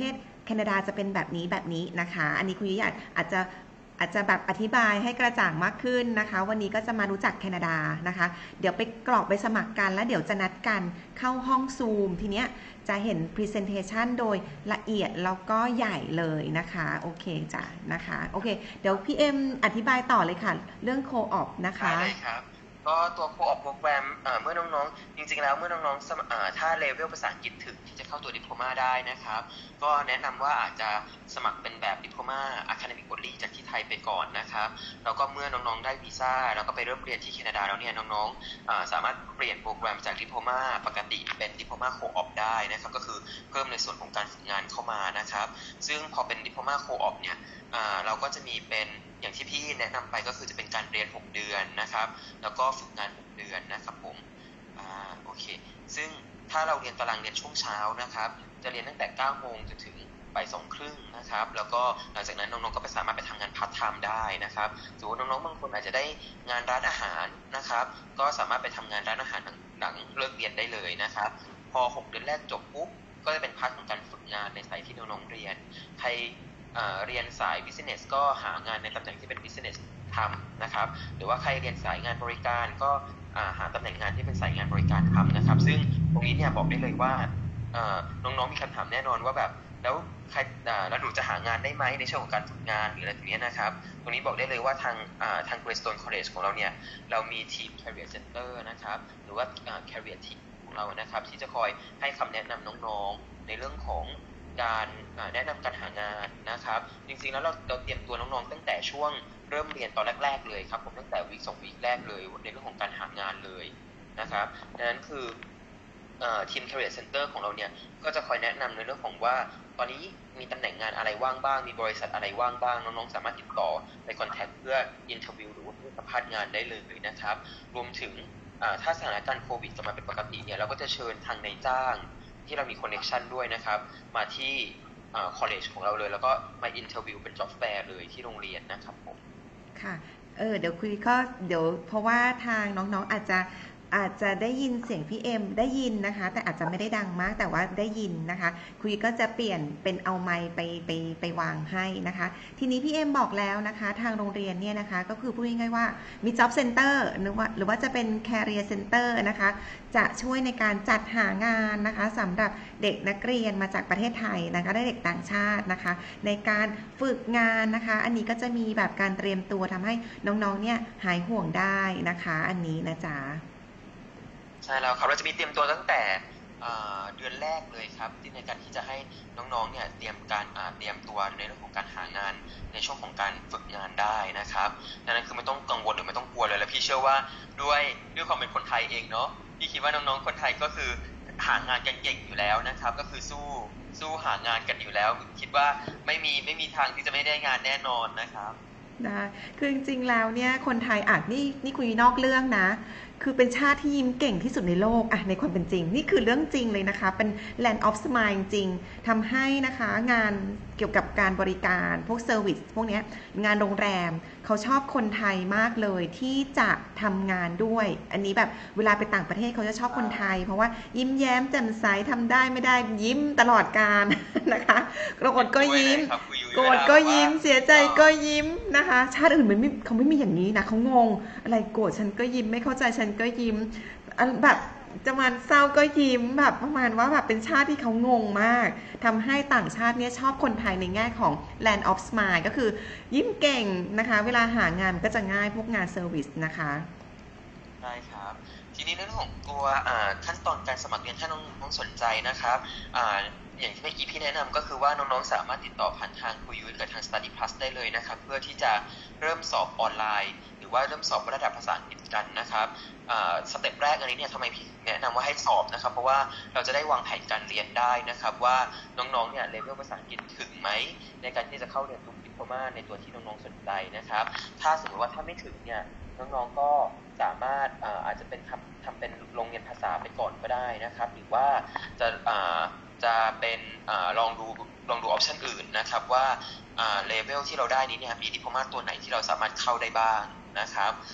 Speaker 1: แคนาดาจะเป็นแบบนี้แบบนี้นะคะอันนี้คุณยุ้ยอาจจะอาจจะแบบอธิบายให้กระจ่างมากขึ้นนะคะวันนี้ก็จะมารู้จักแคนาดานะคะเดี๋ยวไปกรอกใบสมัครกันแล้วเดี๋ยวจะนัดกันเข้าห้องซูมทีเนี้ยจะเห็น Presentation โดยละเอียดแล้วก็ใหญ่เลยนะคะโอเคจ้ะนะคะโอเคเดี๋ยวพี่เอ็มอธิบายต่อเลยค่ะเรื่อง Co-op นะคะ
Speaker 2: ได้เลยครับก็ตัว Co-op โปรแกรมเมื่อน้องๆจริงๆแล้วเมื่อน้องๆถ้าเลเวลภาษาอังกฤษถึงที่จะเข้าตัวดิโพมาได้นะครับก็แนะนำว่าอาจจะสมัครเป็นแบบดิโพมา Academic Only จากที่ไทยไปก่อนนะครับแล้วก็เมื่อน้องๆได้วีซ่าแล้วก็ไปเริ่มเรียนที่แคนาดาแล้วเนี่ยน้องๆสามารถเปลี่ยนโปรแกรมจากดิโพมาปกติเป็นดิโพมา Co-op ได้นะครับก็คือเพิ่มในส่วนของการฝึกงานเข้ามานะครับซึ่งพอเป็นดิโพมา Co-op เนี่ยเราก็จะมีเป็นอย่างที่พี่แนะนำไปก็คือจะเป็นการเรียนหกเดือนนะครับแล้วก็ฝึกงานหกเดือนนะครับผมอ่าโอเคซึ่งถ้าเราเรียนตารางเรียนช่วงเช้านะครับจะเรียนตั้งแต่เก้าโมงจนถึงบ่ายสองครึ่งนะครับแล้วก็หลังจากนั้นน้องๆก็ไปสามารถไปทำงานพาร์ทไทม์ได้นะครับสมมติน้องๆบางคนอาจจะได้งานร้านอาหารนะครับก็สามารถไปทำงานร้านอาหารหลังเลิกเรียนได้เลยนะครับพอหกเดือนแรกจบปุ๊บก็จะเป็นพาร์ทของการฝึกงานในสายที่น้องๆเรียนใครเรียนสาย business ก็หางานในตำแหน่งที่เป็น business ทำนะครับหรือว่าใครเรียนสายงานบริการก็หาตำแหน่งงานที่เป็นสายงานบริการทำนะครับซึ่งตรงนี้เนี่ยบอกได้เลยว่าน้องๆมีคำถามแน่นอนว่าแบบแล้วใครแล้วหนูจะหางานได้ไหมในช่วงของการฝึกงานหรืออะไรแบบนี้นะครับตรงนี้บอกได้เลยว่าทางทาง Greystone College ของเราเนี่ยเรามีทีม Career Center นะครับหรือว่า Career Team ของเรานะครับที่จะคอยให้คำแนะนำน้องๆในเรื่องของการแนะนำการหางานนะครับจริงๆแล้วเราเราเตรียมตัวน้องๆตั้งแต่ช่วงเริ่มเรียนตอนแรกๆเลยครับผมตั้งแต่วีคสองวีคแรกเลยในเรื่องของการหางานเลยนะครับดังนั้นคือทีม Career Center ของเราเนี่ยก็จะคอยแนะนำในเรื่องของว่าตอนนี้มีตำแหน่งงานอะไรว่างบ้างมีบริษัทอะไรว่างบ้างน้องๆสามารถติดต่อไปคอนแทคเพื่ออินเทอร์วิวหรือว่าเพื่อสัมภาษณ์งานได้เลยนะครับรวมถึงถ้าสถานการณ์โควิดกลับมาเป็นปกติเนี่ยเราก็จะเชิญทางนายจ้างที่เรามีคอนเนคชั่นด้วยนะครับมาที่คอลเลจของเราเลยแล้วก็มาอินเทอร์วิวเป็นจ็อบแฟร์เลยที่โรงเรียนนะครับผม
Speaker 1: ค่ะเออเดี๋ยวคุยก็เดี๋ยวเพราะว่าทางน้องๆอาจจะอาจจะได้ยินเสียงพี่เอ็มได้ยินนะคะแต่อาจจะไม่ได้ดังมากแต่ว่าได้ยินนะคะคุยก็จะเปลี่ยนเป็นเอาไมค์ไปไปไปวางให้นะคะทีนี้พี่เอ็มบอกแล้วนะคะทางโรงเรียนเนี่ยนะคะก็คือพูดง่ายๆว่ามี Job Center หรือว่าหรือว่าจะเป็น Career Center นะคะจะช่วยในการจัดหางานนะคะสำหรับเด็กนักเรียนมาจากประเทศไทยนะคะได้เด็กต่างชาตินะคะในการฝึกงานนะคะอันนี้ก็จะมีแบบการเตรียมตัวทำให้น้องๆเนี่ยหายห่วงได้นะคะอันนี้นะจ๊ะ
Speaker 2: ใช่แล้วครับเราจะมีเตรียมตัวตั้งแต่เดือนแรกเลยครับที่ในการที่จะให้น้องๆเนี่ยเตรียมการเตรียมตัวในเรื่องของการหางานในช่วงของการฝึกงานได้นะครับดังนั้นคือไม่ต้องกังวลหรือไม่ต้องกลัวเลยและพี่เชื่อว่าด้วยด้วยความเป็นคนไทยเองเนาะพี่คิดว่าน้องๆคนไทยก็คือหางานกันเก่งอยู่แล้วนะครับก็คือสู้สู้หางานกันอยู่แล้วคิดว่าไม่มีไม่มีทางที่จะไม่ได้งานแน่นอนนะครับ
Speaker 1: นะคือจริงๆแล้วเนี่ยคนไทยอาจนี่นี่คุยนอกเรื่องนะคือเป็นชาติที่ยิ้มเก่งที่สุดในโลกอะในความเป็นจริงนี่คือเรื่องจริงเลยนะคะเป็น Land of Smile จริงทำให้นะคะงานเกี่ยวกับการบริการพวกเซอร์วิสพวกนี้งานโรงแรมเขาชอบคนไทยมากเลยที่จะทำงานด้วยอันนี้แบบเวลาไปต่างประเทศเขาจะชอบคนไทยเพราะว่ายิ้มแย้มแจ่มใสทำได้ไม่ได้ยิ้มตลอดกาลนะคะโกรธก็ยิ้มโกรธก็ยิ้มเสียใจก็ยิ้มนะคะชาติอื่นมันไม่เขาไม่มีอย่างนี้นะเขางงอะไรโกรธฉันก็ยิ้มไม่เข้าใจฉันก็ยิ้มแบบจะมันเศร้าก็ยิ้มแบบประมาณว่าแบบเป็นชาติที่เขางงมากทำให้ต่างชาติเนี่ยชอบคนไทยในแง่ของ Land of Smile ก็คือยิ้มเก่งนะคะเวลาหางานก็จะง่ายพวกงานเซอร์วิสนะคะ
Speaker 2: ได้ครับทีนี้ในเรื่องของตัวขั้นตอนการสมัครเรียนถ้าน้องๆสนใจนะครับอย่างที่เมื่อกี้พี่แนะนำก็คือว่าน้องๆสามารถติดต่อผ่านทางครูยุ้ยกับทาง Study Plus ได้เลยนะครับเพื่อที่จะเริ่มสอบออนไลน์หรือว่าเริ่มสอบระดับภาษาอังกฤษกันนะครับสเต็ปแรกอันนี้เนี่ยทำไมพี่แนะนำว่าให้สอบนะครับเพราะว่าเราจะได้วางแผนการเรียนได้นะครับว่าน้องๆเนี่ยเลเวลภาษาอังกฤษถึงไหมในการที่จะเข้าเรียนทุกดิโพมาในตัวที่น้องๆสนใจนะครับถ้าสมมติว่าถ้าไม่ถึงเนี่ยน้องๆก็สามารถอาจจะเป็นทำทำเป็นโรงเรียนภาษาไปก่อนก็ได้นะครับหรือว่าจะจะเป็นลองดูลองดูออปชันอื่นนะครับว่าเลเวลที่เราได้นี้เนี่ยมีดิโพมาตัวไหนที่เราสามารถเข้าได้บ้างนะครับ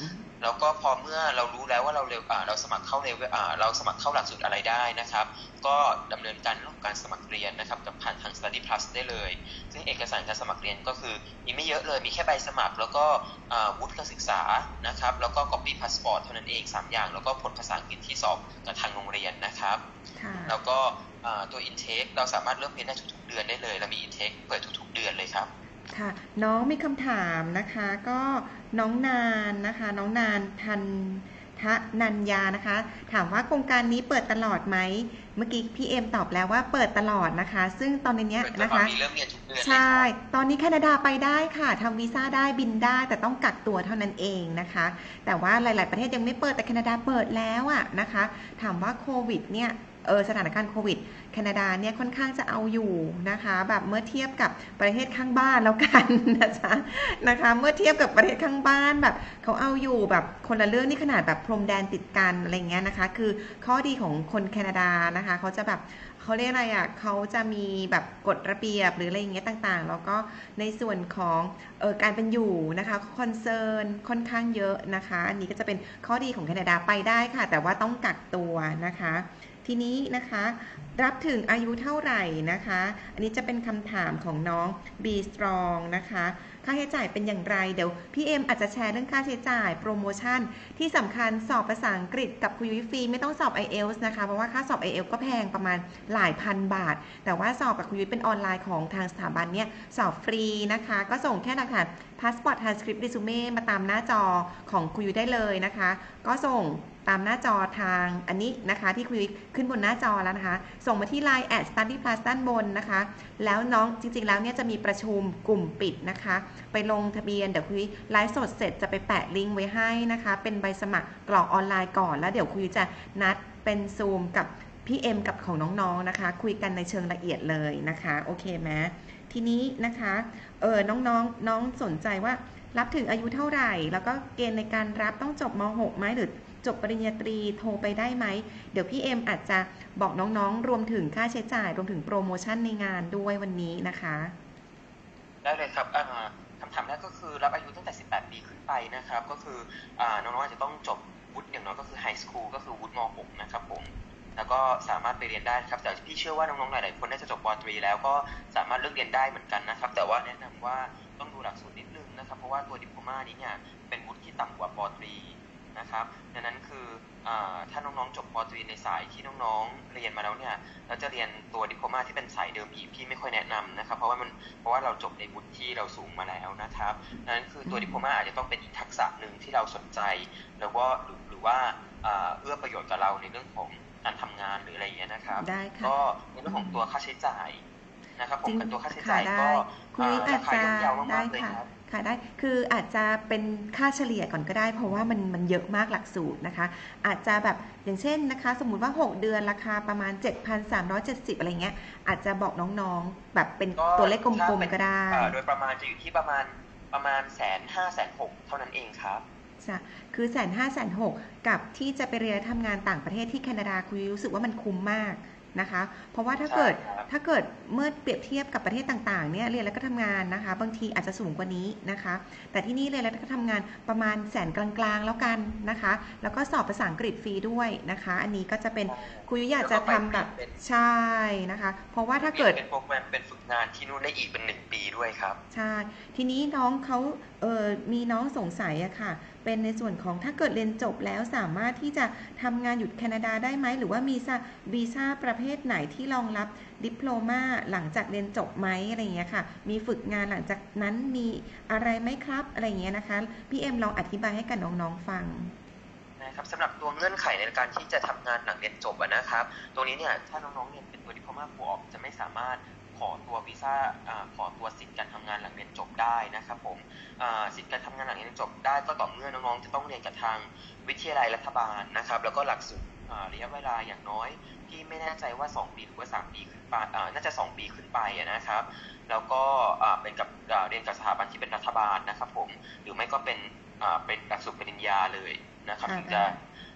Speaker 2: แล้วก็พอเมื่อเรารู้แล้วว่าเราเร็วอ่าเราสมัครเข้าเลเวลอ่าเราสมัครเข้าหลักสูตรอะไรได้นะครับก็ดำเนินการเรื่องของการสมัครเรียนนะครับกับผ่านทาง Study Plus ได้เลยซึ่งเอกสารการสมัครเรียนก็คือมีไม่เยอะเลยมีแค่ใบสมัครแล้วก็อ่าวุฒิการศึกษานะครับแล้วก็ copy passport เท่านั้นเองสามอย่างแล้วก็ผลภาษาอังกฤษที่สอบกับทางโรงเรียนนะครับแล้วก็อ่าตัว intake เราสามารถเริ่มเรียนได้ทุกๆเดือนได้เลยเรามี intake เปิดทุกๆเดือนเลยครับ
Speaker 1: ค่ะน้องมีคำถามนะคะก็น้องนานนะคะน้องนานทันทนัญญานะคะถามว่าโครงการนี้เปิดตลอดไหมเมื่อกี้พี่เอ็มตอบแล้วว่าเปิดตลอดนะคะซึ่งตอนนี้นะคะใช่ตอนนี้แคนาดาไปได้ค่ะทำวีซ่าได้บินได้แต่ต้องกักตัวเท่านั้นเองนะคะแต่ว่าหลายๆประเทศยังไม่เปิดแต่แคนาดาเปิดแล้วอะนะคะถามว่าโควิดเนี่ยเออสถานการณ์โควิดแคนาดาเนี่ยค่อนข้างจะเอาอยู่นะคะแบบเมื่อเทียบกับประเทศข้างบ้านแล้วกันนะจ๊ะนะคะเมื่อเทียบกับประเทศข้างบ้านแบบเขาเอาอยู่แบบคนละเรื่องนี่ขนาดแบบพรมแดนติดกันอะไรเงี้ยนะคะคือข้อดีของคนแคนาดานะคะเขาจะแบบเขาเรียกอะไรอ่ะเขาจะมีแบบกฎระเบียบหรืออะไรอย่างเงี้ยต่างๆแล้วก็ในส่วนของเออการเป็นอยู่นะคะคอนเซิร์นค่อนข้างเยอะนะคะอันนี้ก็จะเป็นข้อดีของแคนาดาไปได้ค่ะแต่ว่าต้องกักตัวนะคะทีนี้นะคะรับถึงอายุเท่าไหร่นะคะอันนี้จะเป็นคำถามของน้อง B Strong นะคะค่าใช้จ่ายเป็นอย่างไรเดี๋ยวพี่เอ็มอาจจะแชร์เรื่องค่าใช้จ่ายโปรโมชั่นที่สำคัญสอบภาษาอังกฤษกับคุยฟรีไม่ต้องสอบ ไอ เอล ที เอส นะคะเพราะว่าค่าสอบ ไอ เอล ที ก็แพงประมาณหลายพันบาทแต่ว่าสอบกับคุยเป็นออนไลน์ของทางสถาบันเนี่ยสอบฟรีนะคะก็ส่งแค่หลักฐานพาสปอร์ต transcript resume มาตามหน้าจอของคุยได้เลยนะคะก็ส่งตามหน้าจอทางอันนี้นะคะที่คุยขึ้นบนหน้าจอแล้วนะคะส่งมาที่ ไลน์ แอท study plus ด้านบนนะคะแล้วน้องจริงๆแล้วเนี่ยจะมีประชุมกลุ่มปิดนะคะไปลงทะเบียนเดี๋ยวคุยไลฟ์สดเสร็จจะไปแปะลิงก์ไว้ให้นะคะเป็นใบสมัครกรอกออนไลน์ก่อนแล้วเดี๋ยวคุยจะนัดเป็นซูมกับพี่เอ็มกับของน้องๆนะคะคุยกันในเชิงละเอียดเลยนะคะโอเคไหมทีนี้นะคะเออน้องๆน้องสนใจว่ารับถึงอายุเท่าไหร่แล้วก็เกณฑ์ในการรับต้องจบม หก ไหมหรือจบปริญญาตรีโทรไปได้ไหมเดี๋ยวพี่เอ็มอาจจะบอกน้องๆรวมถึงค่าใช้จ่ายรวมถึงโปรโมชั่นในงานด้วยวันนี้นะคะ
Speaker 2: ได้เลยครับคำถามแรกก็คือรับอายุตั้งแต่สิบแปดปีขึ้นไปนะครับก็คือน้องๆอาจจะต้องจบวุฒิอย่างน้อยก็คือไฮสคูลก็คือวุฒิม หก นะครับผมแล้วก็สามารถไปเรียนได้ครับแต่พี่เชื่อว่าน้องๆหลายๆคนน่าจะจบป.ตรีแล้วก็สามารถเลือกเรียนได้เหมือนกันนะครับแต่ว่าแนะนำว่าต้องดูหลักสูตรนิดนึงนะครับเพราะว่าตัวดิโพลมานี้เนี่ยเป็นวุฒิที่ต่ำกว่าป.ตรีนะครับดังนั้นคือถ้าน้องๆจบป.ตรีในสายที่น้องๆเรียนมาแล้วเนี่ยเราจะเรียนตัวดิโพลมาที่เป็นสายเดิมอีกพี่ไม่ค่อยแนะนำนะครับเพราะว่ามันเพราะว่าเราจบในวุฒิที่เราสูงมาแล้วนะครับดังนั้นคือตัวดิโพลมาอาจจะต้องเป็นอีกทักษะหนึ่งที่เราสนใจแล้วก็หรือว่าเอื้อประโยชน์กับเราในเรื่องของการทำงานหรืออะไรอย่างเงี้ยนะครับก็ในเรื่องของตัวค่าใช้จ่ายนะครับผมกับตัวค่าใช้จ่ายก็ราคาย่อมเยาวมากๆเลยครับ
Speaker 1: ค่ะได้คืออาจจะเป็นค่าเฉลี่ยก่อนก็ได้เพราะว่ามันมันเยอะมากหลักสูตรนะคะอาจจะแบบอย่างเช่นนะคะสมมุติว่าหกเดือนราคาประมาณ เจ็ดพันสามร้อยเจ็ดสิบ อะไรเงี้ยอาจจะบอกน้องๆแบบเป็นตัวเลขกลมๆก็ได้
Speaker 2: โดยประมาณจะอยู่ที่ประมาณประมาณแสนห้าแสนหกเท่านั้นเองครับ
Speaker 1: คือแสนห้าแสนหกกับที่จะไปเรียนทำงานต่างประเทศที่แคนาดาคุยรู้สึกว่ามันคุ้มมากนะคะเพราะว่าถ้าเกิดถ้าเกิดเมื่อเปรียบเทียบกับประเทศต่างๆเนี่ยเรียนแล้วก็ทำงานนะคะบางทีอาจจะสูงกว่านี้นะคะแต่ที่นี่เรียนแล้วก็ทำงานประมาณแสนกลางๆแล้วกันนะคะแล้วก็สอบภาษาอังกฤษฟรีด้วยนะคะอันนี้ก็จะเป็นคุยอยากจะทำแบบใช่นะคะเพราะว่าถ้าเกิด
Speaker 2: เป็นโปรแกรมเป็นฝึกงานที่นู่นได้อีกเป็นหนึ่งปีด้วยครับ
Speaker 1: ใช่ทีนี้น้องเขาเออมีน้องสงสัยอะค่ะเป็นในส่วนของถ้าเกิดเรียนจบแล้วสามารถที่จะทำงานอยู่แคนาดาได้ไหมหรือว่ามีวีซ่าประเภทไหนที่รองรับดิโพลมาหลังจากเรียนจบไหมอะไรอย่างเงี้ยค่ะมีฝึกงานหลังจากนั้นมีอะไรไหมครับอะไรอย่างเงี้ยนะคะพี่เอ็มลองอธิบายให้กับน้องๆฟัง
Speaker 2: นะครับสำหรับตัวเงื่อนไขในการที่จะทำงานหลังเรียนจบนะครับตรงนี้เนี่ยถ้าน้องๆเรียนเป็นตัวดิโพลมาฟูลออกจะไม่สามารถขอตัววีซ่าขอตัวสิทธิ์การทำงานหลังเรียนจบได้นะครับผมสิทธิ์การทำงานหลังเรียนจบได้ก็ต่อเมื่อน้องๆจะต้องเรียนกับทางวิทยาลัยรัฐบาลนะครับแล้วก็หลักสูตรระยะเวลาอย่างน้อยที่ไม่แน่ใจว่าสองปีหรือว่าสามปีขึ้นไปน่าจะสองปีขึ้นไปนะครับแล้วก็เป็นกับเรียนกับสถาบันที่เป็นรัฐบาลนะครับผมหรือไม่ก็เป็นเป็นหลักสูตรปริญญาเลยนะครับถึงจะ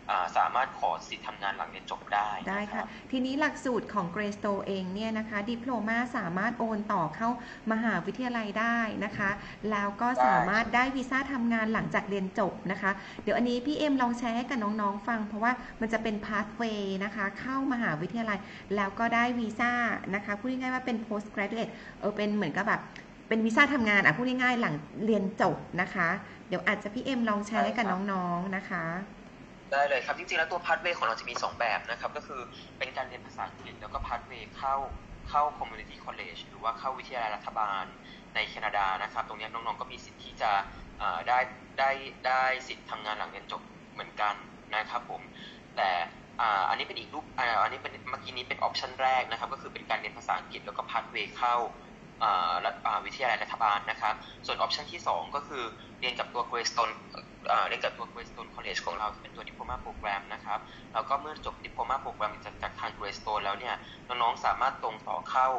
Speaker 2: สามารถขอสิทธิทำงานหลังเรียนจบได้
Speaker 1: ได้ค่ะทีนี้หลักสูตรของ Greystone เองเนี่ยนะคะดิโพลมาสามารถโอนต่อเข้ามหาวิทยาลัยได้นะคะแล้วก็สามารถได้วีซ่าทำงานหลังจากเรียนจบนะคะเดี๋ยวอันนี้พี่เอ็มลองแชร์ให้กับน้องๆฟังเพราะว่ามันจะเป็น pathway นะคะเข้ามหาวิทยาลัยแล้วก็ได้วีซ่านะคะพูดง่ายๆว่าเป็น post graduate เออเป็นเหมือนกับแบบเป็นวีซ่าทำงานอ่ะพูดง่ายๆหลังเรียนจบนะคะเดี๋ยวอาจจะพี่เอ็มลองแชร์ให้กับน้องๆนะคะ
Speaker 2: ได้เลยครับจริงๆแล้วตัวพาธเวย์ของเราจะมีสองแบบนะครับก็คือเป็นการเรียนภาษาอังกฤษแล้วก็พาธเวย์เข้าเข้า community college หรือว่าเข้าวิทยาลัยรัฐบาลในแคนาดานะครับตรงนี้น้องๆก็มีสิทธิ์ที่จะได้ได้ได้สิทธิ์ทำงานหลังเรียนจบเหมือนกันนะครับผมแต่อันนี้เป็นอีกรูปอันนี้เป็นเมื่อกี้นี้เป็นออปชันแรกนะครับก็คือเป็นการเรียนภาษาอังกฤษแล้วก็พาธเวย์เข้าวิทยาลัยรัฐบาลนะครับส่วนออปชันที่สองก็คือเรียนกับตัว Greystone เรียนกับตัว Greystone College ของเราเป็นตัว Diploma Program นะครับแล้วก็เมื่อจบ Diploma Program จากจากทาง Greystone แล้วเนี่ยน้องๆสามารถตรงต่อเข้า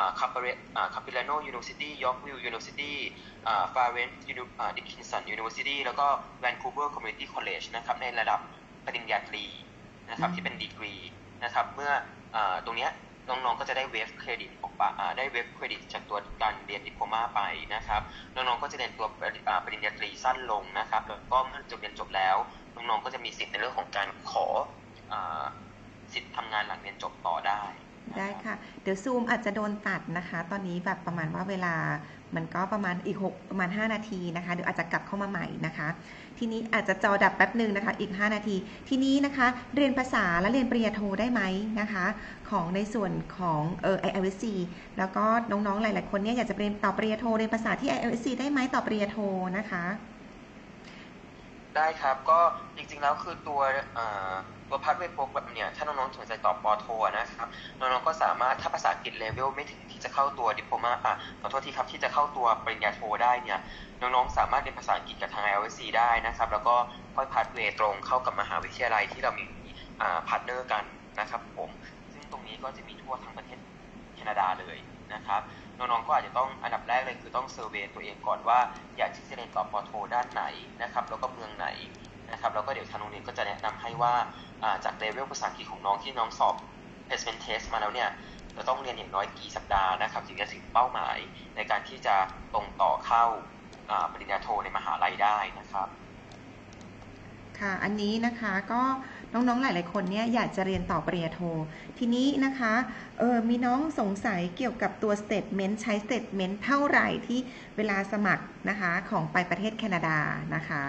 Speaker 2: Capilano University Yorkville University Florence Dickinson University แล้วก็ Vancouver Community College นะครับในระดับปริญญาตรีนะครับที่เป็นดีกรีนะครับเมื่อตรงนี้น้องๆก็จะได้เวฟเครดิตออกมาได้เวฟเครดิตจากตัวการเรียนดิโพลมาไปนะครับน้องๆก็จะเรียนตัวปริญญาตรีสั้นลงนะครับแล้วก็เมื่อจบเรียนจบแล้วน้องๆก็จะมีสิทธิ์ในเรื่องของการขอสิทธิ์ทำงานหลังเรียนจบต่อได้
Speaker 1: ได้ค่ะเดี๋ยวซูมอาจจะโดนตัดนะคะตอนนี้แบบประมาณว่าเวลามันก็ประมาณอีกหกประมาณห้านาทีนะคะเดี๋ยวอาจจะกลับเข้ามาใหม่นะคะทีนี้อาจจะจอดับแป๊บนึงนะคะอีกห้านาทีทีนี้นะคะเรียนภาษาและเรียนปริญญาโทได้ไหมนะคะของในส่วนของเอ่อ ไอ แอล เอส ซี แล้วก็น้องๆหลายๆคนเนี่ยอยากจะเรียนต่อปริญญาโทเรียนภาษาที่ ไอ แอล เอส ซี ได้ไหมต่อปริญญาโทนะคะ
Speaker 2: ได้ครับก็จริงๆแล้วคือตัวตัวพาธเวย์โปรแกรมเนี่ยถ้าน้องๆสนใจต่อปอโทนะครับน้องๆก็สามารถถ้าภาษาอังกฤษเลเวลไม่ถึงที่จะเข้าตัวดิโพลมาอ่ะขอโทษทีครับที่จะเข้าตัวปริญญาโทได้เนี่ยน้องๆสามารถเรียนภาษาอังกฤษกับทาง ไอ แอล เอส ซี ได้นะครับแล้วก็ค่อยพาธเวย์ตรงเข้ากับมหาวิทยาลัยที่เรามีพาร์ทเนอร์กันนะครับผมซึ่งตรงนี้ก็จะมีทั่วทั้งประเทศแคนาดาเลยนะครับน้องๆก็อาจจะต้องอันดับแรกเลยคือต้องเซอร์เวย์ตัวเองก่อนว่าอยากที่จะเรียนต่อปอโทด้านไหนนะครับแล้วก็เมืองไหนนะครับแล้วก็เดี๋ยวทางโรงเรียนก็จะแนะนำให้ว่าจากเลเวลภาษาอังกฤษของน้องที่น้องสอบ placement test มาแล้วเนี่ยจะต้องเรียนอย่างน้อยกี่สัปดาห์นะครับถึงจะถึงเป้าหมายในการที่จะตรงต่อเข้าปริญญาโทในมหาลัยได้นะครับ
Speaker 1: ค่ะอันนี้นะคะก็น้องๆหลายๆคนเนี่ยอยากจะเรียนต่อปริญญาโททีนี้นะคะเออมีน้องสงสัยเกี่ยวกับตัว statement ใช้ statement เท่าไหร่ที่เวลาสมัครนะคะของไปประเทศแคนาดานะคะ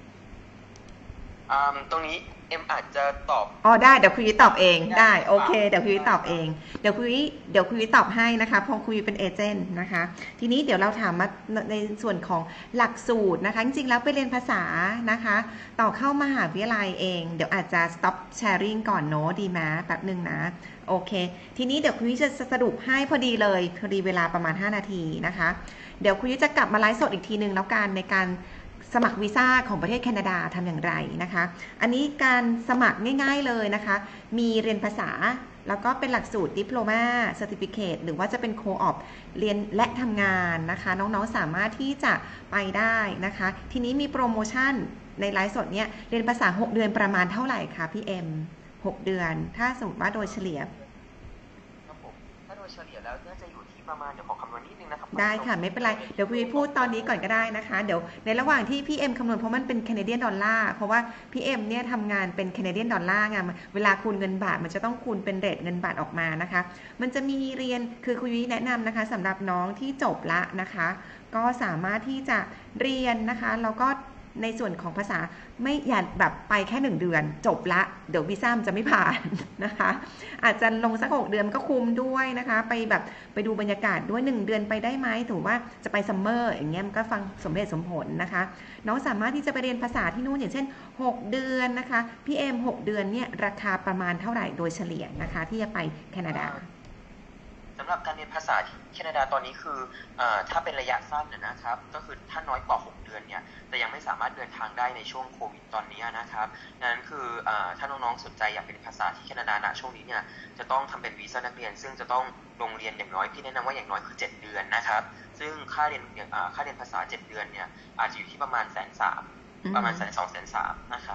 Speaker 2: ตรงนี้เอ็มอาจจะตอบ
Speaker 1: อ๋อได้เดี๋ยวคุยตอบเองได้โอเคเดี๋ยวคุยตอบเองเดี๋ยวคุยเดี๋ยวคุยตอบให้นะคะพอคุยเป็นเอเจนต์นะคะทีนี้เดี๋ยวเราถามมาในส่วนของหลักสูตรนะคะจริงๆแล้วไปเรียนภาษานะคะต่อเข้ามหาวิทยาลัยเองเดี๋ยวอาจจะ stop sharing ก่อนเนาะดีไหมแป๊บนึงนะโอเคทีนี้เดี๋ยวคุยจะสรุปให้พอดีเลยพอดีเวลาประมาณห้านาทีนะคะเดี๋ยวคุยจะกลับมาไลฟ์สดอีกทีนึงแล้วกันในการสมัครวีซ่าของประเทศแคนาดาทำอย่างไรนะคะอันนี้การสมัครง่ายๆเลยนะคะมีเรียนภาษาแล้วก็เป็นหลักสูตร Diploma Certificate หรือว่าจะเป็น Co-op เรียนและทำงานนะคะน้องๆสามารถที่จะไปได้นะคะทีนี้มีโปรโมชั่นในไลฟ์สดเนี่ยเรียนภาษาหกเดือนประมาณเท่าไหร่คะพี่เอ็มหกเดือนถ้าสมมติว่าโดยเฉลี่ย
Speaker 2: ครับผมถ้าโดยเฉลี่ยแล้วน่าจะอยู่ที่ประมาณเดี๋ยวขอคำนวณนิดนึงนะครับ
Speaker 1: ได้ค่ะไม่เป็นไรเดี๋ยวพี่พูดตอนนี้ก่อนก็ได้นะคะเดี๋ยวในระหว่างที่พี่เอ็มคำนวณเพราะมันเป็นแคนาเดียนดอลลาร์เพราะว่าพี่เอ็มเนี่ยทำงานเป็นแคนาเดียนดอลลาร์ไงเวลาคูณเงินบาทมันจะต้องคูณเป็นเรทเงินบาทออกมานะคะมันจะมีเรียนคือคุณวิแนะนำนะคะสำหรับน้องที่จบละนะคะก็สามารถที่จะเรียนนะคะแล้วก็ในส่วนของภาษาไม่อย่าแบบไปแค่หนึ่งเดือนจบละเดี๋ยววีซ่ามันจะไม่ผ่านนะคะอาจจะลงสักหกเดือนก็คุ้มด้วยนะคะไปแบบไปดูบรรยากาศด้วยหนึ่งเดือนไปได้ไหมถือว่าจะไปซัมเมอร์อย่างเงี้ยมันก็ฟังสมเหตุสมผลนะคะน้องสามารถที่จะไปเรียนภาษาที่นู่นอย่างเช่นหกเดือนนะคะพี่เอ็มหกเดือนเนี่ยราคาประมาณเท่าไหร่โดยเฉลี่ยนะคะที่จะไปแคนาดา
Speaker 2: สำหรับการเรียนภาษาที่แคนาดาตอนนี้คือถ้าเป็นระยะสั้นนะครับก็คือถ้าน้อยกว่าหกเดือนเนี่ยแต่ยังไม่สามารถเดินทางได้ในช่วงโควิดตอนนี้นะครับดังนั้นคือถ้าน้องๆสนใจอยากเรียนภาษาที่แคนาดาณช่วงนี้เนี่ยจะต้องทำเป็นวีซ่านักเรียนซึ่งจะต้องลงเรียนอย่างน้อยพี่แนะนำว่าอย่างน้อยคือเจ็ดเดือนนะครับซึ่งค่าเรียนค่าเรียนภาษาเจ็ดเดือนเนี่ยอาจจะอยู่ที่ประมาณแสนสามประมาณแสนสองแสนสามนะครับ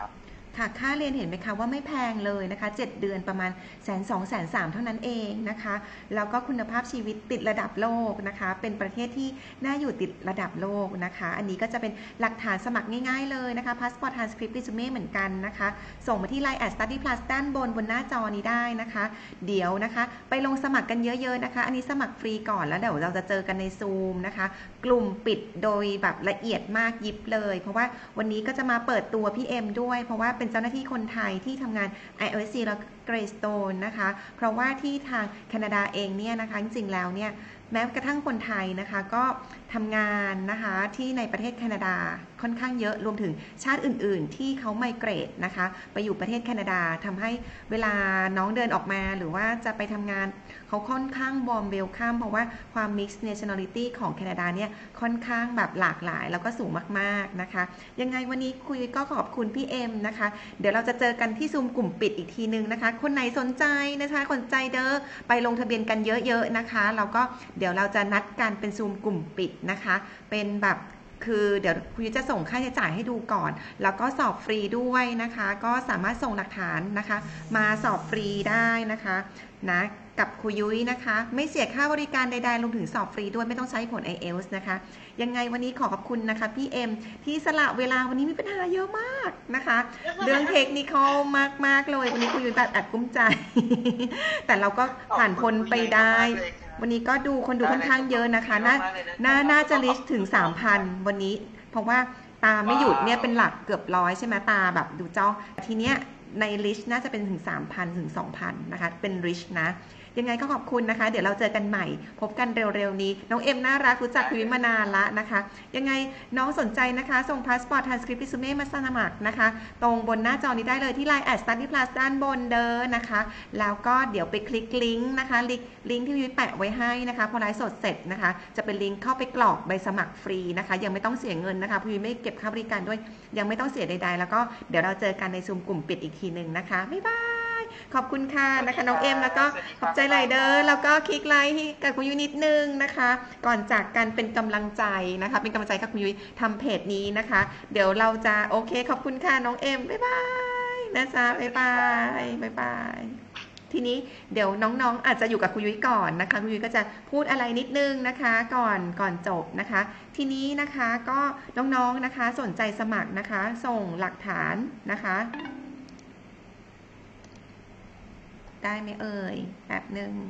Speaker 1: ค่ะค่าเรียนเห็นไหมคะว่าไม่แพงเลยนะคะเจ็ดเดือนประมาณแสนสองแสนสามเท่านั้นเองนะคะแล้วก็คุณภาพชีวิตติดระดับโลกนะคะเป็นประเทศที่น่าอยู่ติดระดับโลกนะคะอันนี้ก็จะเป็นหลักฐานสมัครง่ายๆเลยนะคะ Passport Transcript Resume เหมือนกันนะคะส่งมาที่ ไลน์ แอท Study Plus ด้านบนบนหน้าจอนี้ได้นะคะเดี๋ยวนะคะไปลงสมัครกันเยอะๆนะคะอันนี้สมัครฟรีก่อนแล้วเดี๋ยวเราจะเจอกันใน Zoom นะคะกลุ่มปิดโดยแบบละเอียดมากยิบเลยเพราะว่าวันนี้ก็จะมาเปิดตัวพี่เอ็มด้วยเพราะว่าเป็นเจ้าหน้าที่คนไทยที่ทำงาน ไอ แอล เอส ซี และ Greystone นะคะเพราะว่าที่ทางแคนาดาเองเนี่ยนะคะจริงๆแล้วเนี่ยแม้กระทั่งคนไทยนะคะก็ทำงานนะคะที่ในประเทศแคนาดาค่อนข้างเยอะรวมถึงชาติอื่นๆที่เขาไมเกรตนะคะไปอยู่ประเทศแคนาดาทำให้เวลาน้องเดินออกมาหรือว่าจะไปทำงานเขาค่อนข้างวอร์มเวลคัมเพราะว่าความ Mixed Nationality ของแคนาดาเนี่ยค่อนข้างแบบหลากหลายแล้วก็สูงมากๆนะคะยังไงวันนี้คุยก็ขอบคุณพี่เอ็มนะคะเดี๋ยวเราจะเจอกันที่ซูมกลุ่มปิดอีกทีนึงนะคะคนไหนสนใจนะคะสนใจเด้อไปลงทะเบียนกันเยอะๆนะคะแล้วก็เดี๋ยวเราจะนัดกันเป็นซูมกลุ่มปิดนะคะเป็นแบบคือเดี๋ยวคุณยุ้ยจะส่งค่าใช้จ่ายให้ดูก่อนแล้วก็สอบฟรีด้วยนะคะก็สามารถส่งหลักฐานนะคะมาสอบฟรีได้นะคะนะกับครูยุ้ยนะคะไม่เสียค่าบริการใดๆรวมถึงสอบฟรีด้วยไม่ต้องใช้ผล ไอ เอล ที เอส นะคะยังไงวันนี้ขอขอบคุณนะคะพี่เอ็มที่สละเวลาวันนี้มีปัญหาเยอะมากนะคะเรื่องเทคนิคอลมากๆเลยวันนี้ครูยุ้ยแบบอัดกุ้มใจ แต่เราก็ผ่านพ้นไปได้วันนี้ก็ดูคนดูค่อนข้างเยอะนะคะน่าน่าน่าจะลิสต์ถึง สามพัน วันนี้เพราะว่าตาไม่หยุดเนี่ยเป็นหลักเกือบร้อยใช่ไหมตาแบบดูจ้องทีเนี้ยในลิสต์น่าจะเป็นถึง สามพัน ถึง สองพัน นะคะเป็นลิสต์นะยังไงก็ขอบคุณนะคะเดี๋ยวเราเจอกันใหม่พบกันเร็วๆนี้น้องเอ็มน่ารักรู้จักคุยมานานละนะคะยังไงน้องสนใจนะคะส่ง Passport Transcript Resume มาสมัครนะคะตรงบนหน้าจอนี้ได้เลยที่ ไลน์ แอท Study Plus ด้านบนเด้อนะคะแล้วก็เดี๋ยวไปคลิกลิงก์นะคะลิงก์ลิงก์ที่วิวแปะไว้ให้นะคะพอไลฟ์สดเสร็จนะคะจะเป็นลิงก์เข้าไปกรอกใบสมัครฟรีนะคะยังไม่ต้องเสียเงินนะคะพี่ไม่เก็บค่าบริการด้วยยังไม่ต้องเสียใดๆแล้วก็เดี๋ยวเราเจอกันในซูมกลุ่มปิดอีกทีหนึ่งนะคะบ๊ายบายขอบคุณค่ะนะคะน้องเอ็มแล้วก็ขอบใจไลเดอร์แล้วก็คลิกไลค์ให้กับคุณยุ้ยนิดนึงนะคะก่อนจากกันเป็นกำลังใจนะคะเป็นกำลังใจกับคุณยุ้ยทำเพจนี้นะคะเดี๋ยวเราจะโอเคขอบคุณค่ะน้องเอ็มบ๊ายบายนะจ๊ะบ๊ายบายบ๊ายบายทีนี้เดี๋ยวน้องๆอาจจะอยู่กับคุณยุ้ยก่อนนะคะคุณยุ้ยก็จะพูดอะไรนิดนึงนะคะก่อนก่อนจบนะคะทีนี้นะคะก็น้องๆนะคะสนใจสมัครนะคะส่งหลักฐานนะคะได้ไหมเอ่ยแป๊บหนึ่ง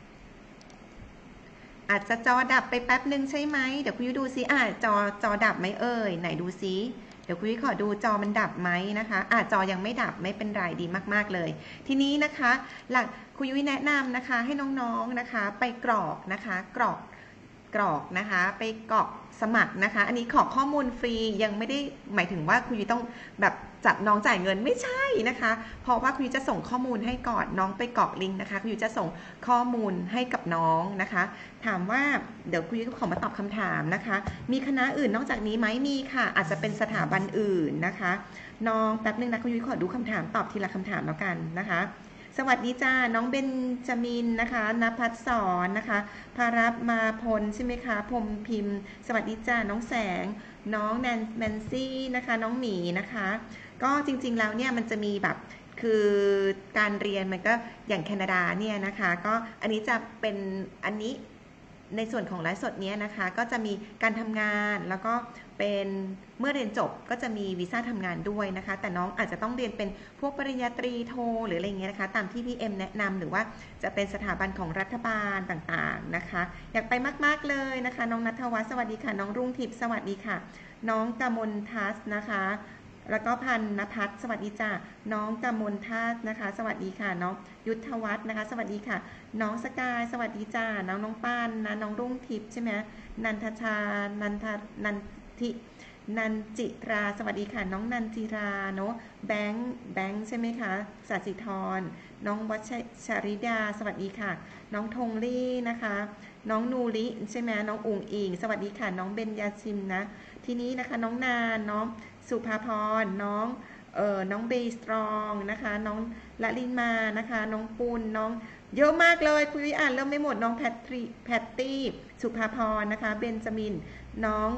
Speaker 1: อาจจะจอดับไปแป๊บหนึ่งใช่ไหมเดี๋ยวคุณยุ้ยดูซิอ่าจอจอดับไหมเอ่ยไหนดูซิเดี๋ยวคุณยุ้ยขอดูจอมันดับไหมนะคะอ่าจอยังไม่ดับไม่เป็นไรดีมากๆเลยทีนี้นะคะหลักคุณยุ้ยแนะนำนะคะให้น้องๆนะคะไปกรอกนะคะกรอกกรอกนะคะไปกรอกสมัครนะคะอันนี้ขอข้อมูลฟรียังไม่ได้หมายถึงว่าคุณยุ้ยต้องแบบจับน้องจ่ายเงินไม่ใช่นะคะเพราะว่าคุณยุ้ยจะส่งข้อมูลให้ก่อนน้องไปกรอกลิงก์นะคะคุณยุ้ยจะส่งข้อมูลให้กับน้องนะคะถามว่าเดี๋ยวคุณยุ้ยขอมาตอบคำถามนะคะมีคณะอื่นนอกจากนี้ไหมมีค่ะอาจจะเป็นสถาบันอื่นนะคะน้องแป๊บนึงนะคุณยุ้ยขอดูคำถามตอบทีละคำถามแล้วกันนะคะสวัสดีจ้าน้องเบนจามินนะคะณภัสสรนะคะภารับมาพลใช่ไหมคะพรมพิมพ์สวัสดีจ้าน้องแสงน้องแนนแมนซี่นะคะน้องหมีนะคะก็จริงๆแล้วเนี่ยมันจะมีแบบคือการเรียนมันก็อย่างแคนาดาเนี่ยนะคะก็อันนี้จะเป็นอันนี้ในส่วนของไลฟ์สดนี้นะคะก็จะมีการทำงานแล้วก็เป็นเมื่อเรียนจบก็จะมีวีซ่าทำงานด้วยนะคะแต่น้องอาจจะต้องเรียนเป็นพวกปริญญาตรีโทหรืออะไรเงี้ยนะคะตามที่พี่เอ็มแนะนำหรือว่าจะเป็นสถาบันของรัฐบาลต่างๆนะคะอยากไปมากๆเลยนะคะน้องณัฐวัฒน์สวัสดีค่ะน้องรุ่งทิพย์สวัสดีค่ะน้องกมลทัศน์นะคะแล้วก็พันนภัสสวัสดีจ้าน้องกมลทัศน์นะคะสวัสดีค่ะน้องยุทธวัฒน์นะคะสวัสดีค่ะน้องสกายสวัสดีจ้าน้องน้องป้านนะน้องรุ่งทิพย์ใช่ไหมนันทชานันทนันทินันจิราสวัสดีค่ะน้องนันจิราเนาะแบงค์แบงค์ใช่ไหมคะสัสิธรน้องวัชชริดาสวัสดีค่ะน้องธงลี่นะคะน้องนูริใช่ไหมน้องอุ๋งอิงสวัสดีค่ะน้องเบญญาชิมนะทีนี้นะคะน้องนานน้องสุภาพรน้องเอ่อน้องเบสตรองนะคะน้องละลินมานะคะน้องปูนน้องเยอะมากเลยคุยอ่านเริ่มไม่หมดน้องแพทรีแพตตี้สุภาพรนะคะเบนจามินน้อง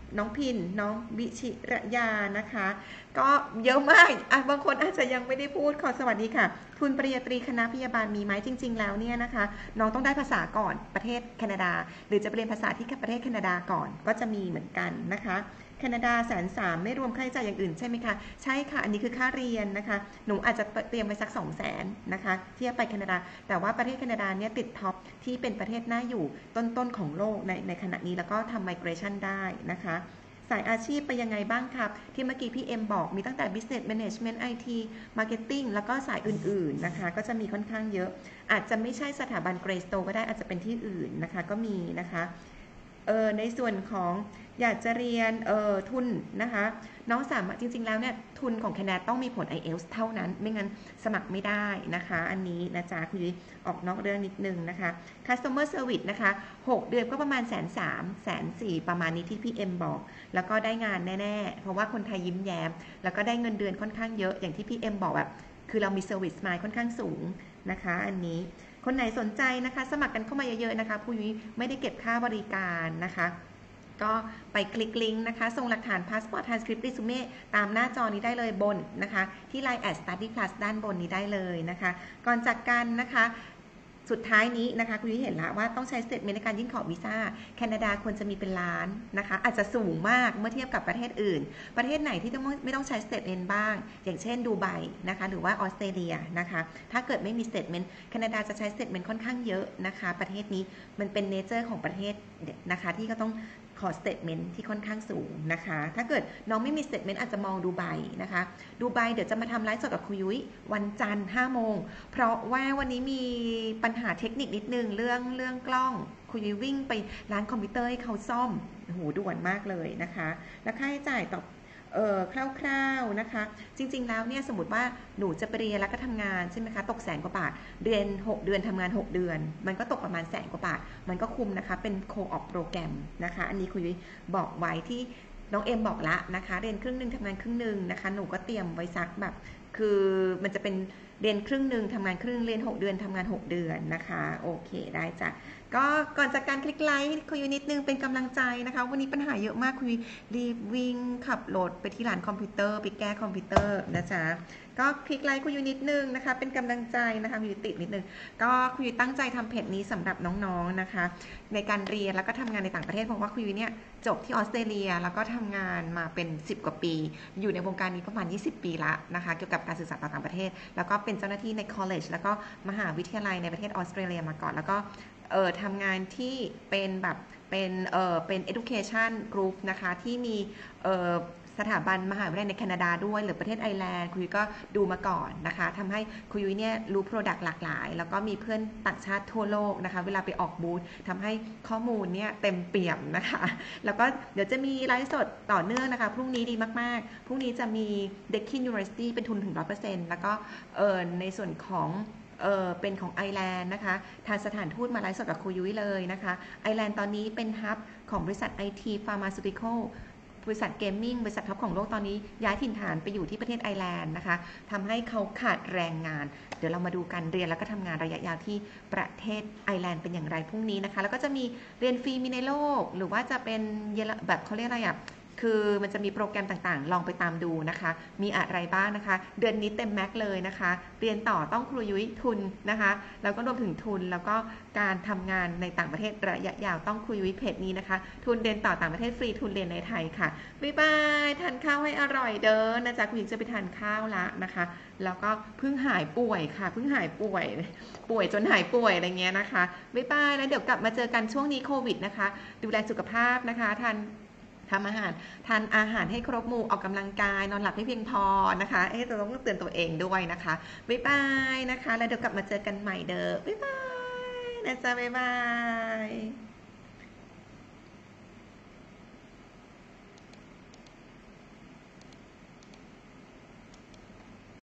Speaker 1: น้องพินน้องวิชิรยานะคะก็เยอะมากอ่ะบางคนอาจจะยังไม่ได้พูดขอสวัสดีค่ะทุนปริญญาตรีคณะพยาบาลมีไหมจริงๆแล้วเนี่ยนะคะน้องต้องได้ภาษาก่อนประเทศแคนาดาหรือจะไปเรียนภาษาที่ประเทศแคนาดาก่อนก็จะมีเหมือนกันนะคะแคนาดาแสนสามไม่รวมค่าใช้จ่ายอย่างอื่นใช่ไหมคะใช่ค่ะอันนี้คือค่าเรียนนะคะหนูอาจจะเตรียมไว้สักสองแสนนะคะที่จะไปแคนาดาแต่ว่าประเทศแคนาดาเนี่ยติดท็อปที่เป็นประเทศน่าอยู่ต้นๆของโลกในในขณะนี้แล้วก็ทำ migration ได้นะคะสายอาชีพไปยังไงบ้างครับที่เมื่อกี้พี่เอ็มบอกมีตั้งแต่ business management ไอ ที marketing แล้วก็สายอื่นๆนะคะก็จะมีค่อนข้างเยอะอาจจะไม่ใช่สถาบัน Greystone ก็ได้อาจจะเป็นที่อื่นนะคะก็มีนะคะเออในส่วนของอยากจะเรียนเออทุนนะคะน้องสามารถจริงๆแล้วเนี่ยทุนของแคนาดาต้องมีผล ไอ เอล ที เอส เท่านั้นไม่งั้นสมัครไม่ได้นะคะอันนี้นะจ๊ะคุณยุ้ยออกนอกเรื่องนิดนึงนะคะ customer service นะคะหกเดือนก็ประมาณแสนสามแสนสี่ประมาณนี้ที่พี่เอ็มบอกแล้วก็ได้งานแน่ๆเพราะว่าคนไทยยิ้มแย้มแล้วก็ได้เงินเดือนค่อนข้างเยอะอย่างที่พี่เอ็มบอกแบบคือเรามี service mind ค่อนข้างสูงนะคะอันนี้คนไหนสนใจนะคะสมัครกันเข้ามาเยอะๆนะคะผู้ยุ้ยไม่ได้เก็บค่าบริการนะคะก็ไปคลิกลิงก์นะคะส่งหลักฐานพาสปอร์ต transcript resume ตามหน้าจอนี้ได้เลยบนนะคะที่ ไลน์ แอท สตัดดี้ พลัส ด้านบนนี้ได้เลยนะคะก่อนจากกันนะคะสุดท้ายนี้นะคะคุณยุ้ยเห็นแล้วว่าต้องใช้สเตทเมนต์ในการยื่นขอวีซ่าแคนาดาควรจะมีเป็นล้านนะคะอาจจะสูงมากเมื่อเทียบกับประเทศอื่นประเทศไหนที่ต้องไม่ต้องใช้สเตทเมนต์บ้างอย่างเช่นดูไบนะคะหรือว่าออสเตรเลียนะคะถ้าเกิดไม่มีสเตทเมนต์แคนาดาจะใช้สเตทเมนต์ค่อนข้างเยอะนะคะประเทศนี้มันเป็นเนเจอร์ของประเทศนะคะที่ก็ต้องขอสเตทเมนต์ที่ค่อนข้างสูงนะคะถ้าเกิดน้องไม่มีสเตทเมนต์อาจจะมองดูไบนะคะดูไบเดี๋ยวจะมาทำไลฟ์สดกับคุยยุ้ยวันจันทร์ห้าโมงเพราะว่าวันนี้มีปัญหาเทคนิคนิดนึงเรื่องเรื่องกล้องคุยยุ้ยวิ่งไปร้านคอมพิวเตอร์ให้เขาซ่อมโหด่วนมากเลยนะคะแล้วค่าใช้จ่ายต่อเอ่อคร่าวๆนะคะจริงๆแล้วเนี่ยสมมติว่าหนูจะไปเรียนแล้วก็ทำงานใช่ไหมคะตกแสนกว่าบาทเรียนหกเดือนทำงานหกเดือนมันก็ตกประมาณแสนกว่าบาทมันก็คุ้มนะคะเป็นโคออปโปรแกรมนะคะอันนี้คุยบอกไว้ที่น้องเอ็มบอกละนะคะเรียนครึ่งหนึ่งทำงานครึ่งหนึ่งนะคะหนูก็เตรียมไว้ซักแบบคือมันจะเป็นเรียนครึ่งหนึ่งทำงานครึ่งเรียนหกเดือนทำงานหกเดือนนะคะโอเคได้จ้ะก็ก่อนจากการคลิกไลค์คุยนิดนึงเป็นกำลังใจนะคะวันนี้ปัญหาเยอะมากคุยรีบวิ่งขับรถไปที่ร้านคอมพิวเตอร์ไปแก้คอมพิวเตอร์นะจ๊ะก็คลิกไลค์คุยนิดนึงนะคะเป็นกำลังใจนะคะคุยติดนิดนึงก็คุยตั้งใจทำเพจนี้สำหรับน้องๆนะคะในการเรียนแล้วก็ทำงานในต่างประเทศเพราะว่าคุยเนี่ยจบที่ออสเตรเลียแล้วก็ทำงานมาเป็นสิบกว่าปีอยู่ในวงการนี้ประมาณยี่สิบปีละนะคะเกี่ยวกับการสื่อสารต่อต่างประเทศแล้วก็เป็นเจ้าหน้าที่ใน college แล้วก็มหาวิทยาลัยในประเทศออสเตรเลียมาก่อนแล้วก็เอ่อทำงานที่เป็นแบบเป็นเอ่อเป็น education group นะคะที่มีเอ่อสถาบันมหาวิทยาลัยในแคนาดาด้วยหรือประเทศไอร์แลนด์คุยก็ดูมาก่อนนะคะทำให้คุยเนี่ยรู้ product หลากหลายแล้วก็มีเพื่อนต่างชาติทั่วโลกนะคะเวลาไปออกบูธทำให้ข้อมูลเนี่ยเต็มเปี่ยมนะคะแล้วก็เดี๋ยวจะมีไลฟ์สดต่อเนื่องนะคะพรุ่งนี้ดีมากๆพรุ่งนี้จะมี Deakin University เป็นทุนถึง หนึ่งร้อยเปอร์เซ็นต์ แล้วก็เอ่อในส่วนของเออเป็นของไอร์แลนด์นะคะทางสถานทูตมาไลฟ์สดกับครูยุ้ยเลยนะคะไอร์แลนด์ตอนนี้เป็นฮับของบริษัท ไอ ที Pharmaceutical บริษัทเกมมิ่งบริษัทท็อปของโลกตอนนี้ย้ายถิ่นฐานไปอยู่ที่ประเทศไอร์แลนด์นะคะทำให้เขาขาดแรงงานเดี๋ยวเรามาดูกันเรียนแล้วก็ทำงานระยะยาวที่ประเทศไอร์แลนด์เป็นอย่างไรพรุ่งนี้นะคะแล้วก็จะมีเรียนฟรีมีในโลกหรือว่าจะเป็นแบบเขาเรียกอะไรอ่ะคือมันจะมีโปรแกรมต่างๆลองไปตามดูนะคะมีอะไรบ้างนะคะเดือนนี้เต็มแม็กเลยนะคะเรียนต่อต้องครูยุ้ยทุนนะคะแล้วก็รวมถึงทุนแล้วก็การทำงานในต่างประเทศระยะยาวต้องครูยุ้ยเพจนี้นะคะทุนเรียนต่อต่างประเทศฟรีทุนเรียนในไทยค่ะบ๊ายบายทานข้าวให้อร่อยเด้อนะจ๊ะคุณหญิงจะไปทานข้าวละนะคะแล้วก็เพิ่งหายป่วยค่ะเพิ่งหายป่วยป่วยจนหายป่วยอะไรเงี้ยนะคะบ๊ายบายแล้วเดี๋ยวกลับมาเจอกันช่วงนี้โควิดนะคะดูแลสุขภาพนะคะทานทำอาหารทานอาหารให้ครบหมู่ออกกำลังกายนอนหลับให้เพียงพอนะคะเอ๊ะเราต้องเตือนตัวเองด้วยนะคะบ๊ายบายนะคะแล้วเดี๋ยวกลับมาเจอกันใหม่เด้อบ๊ายบายนะจ๊ะบ๊ายบาย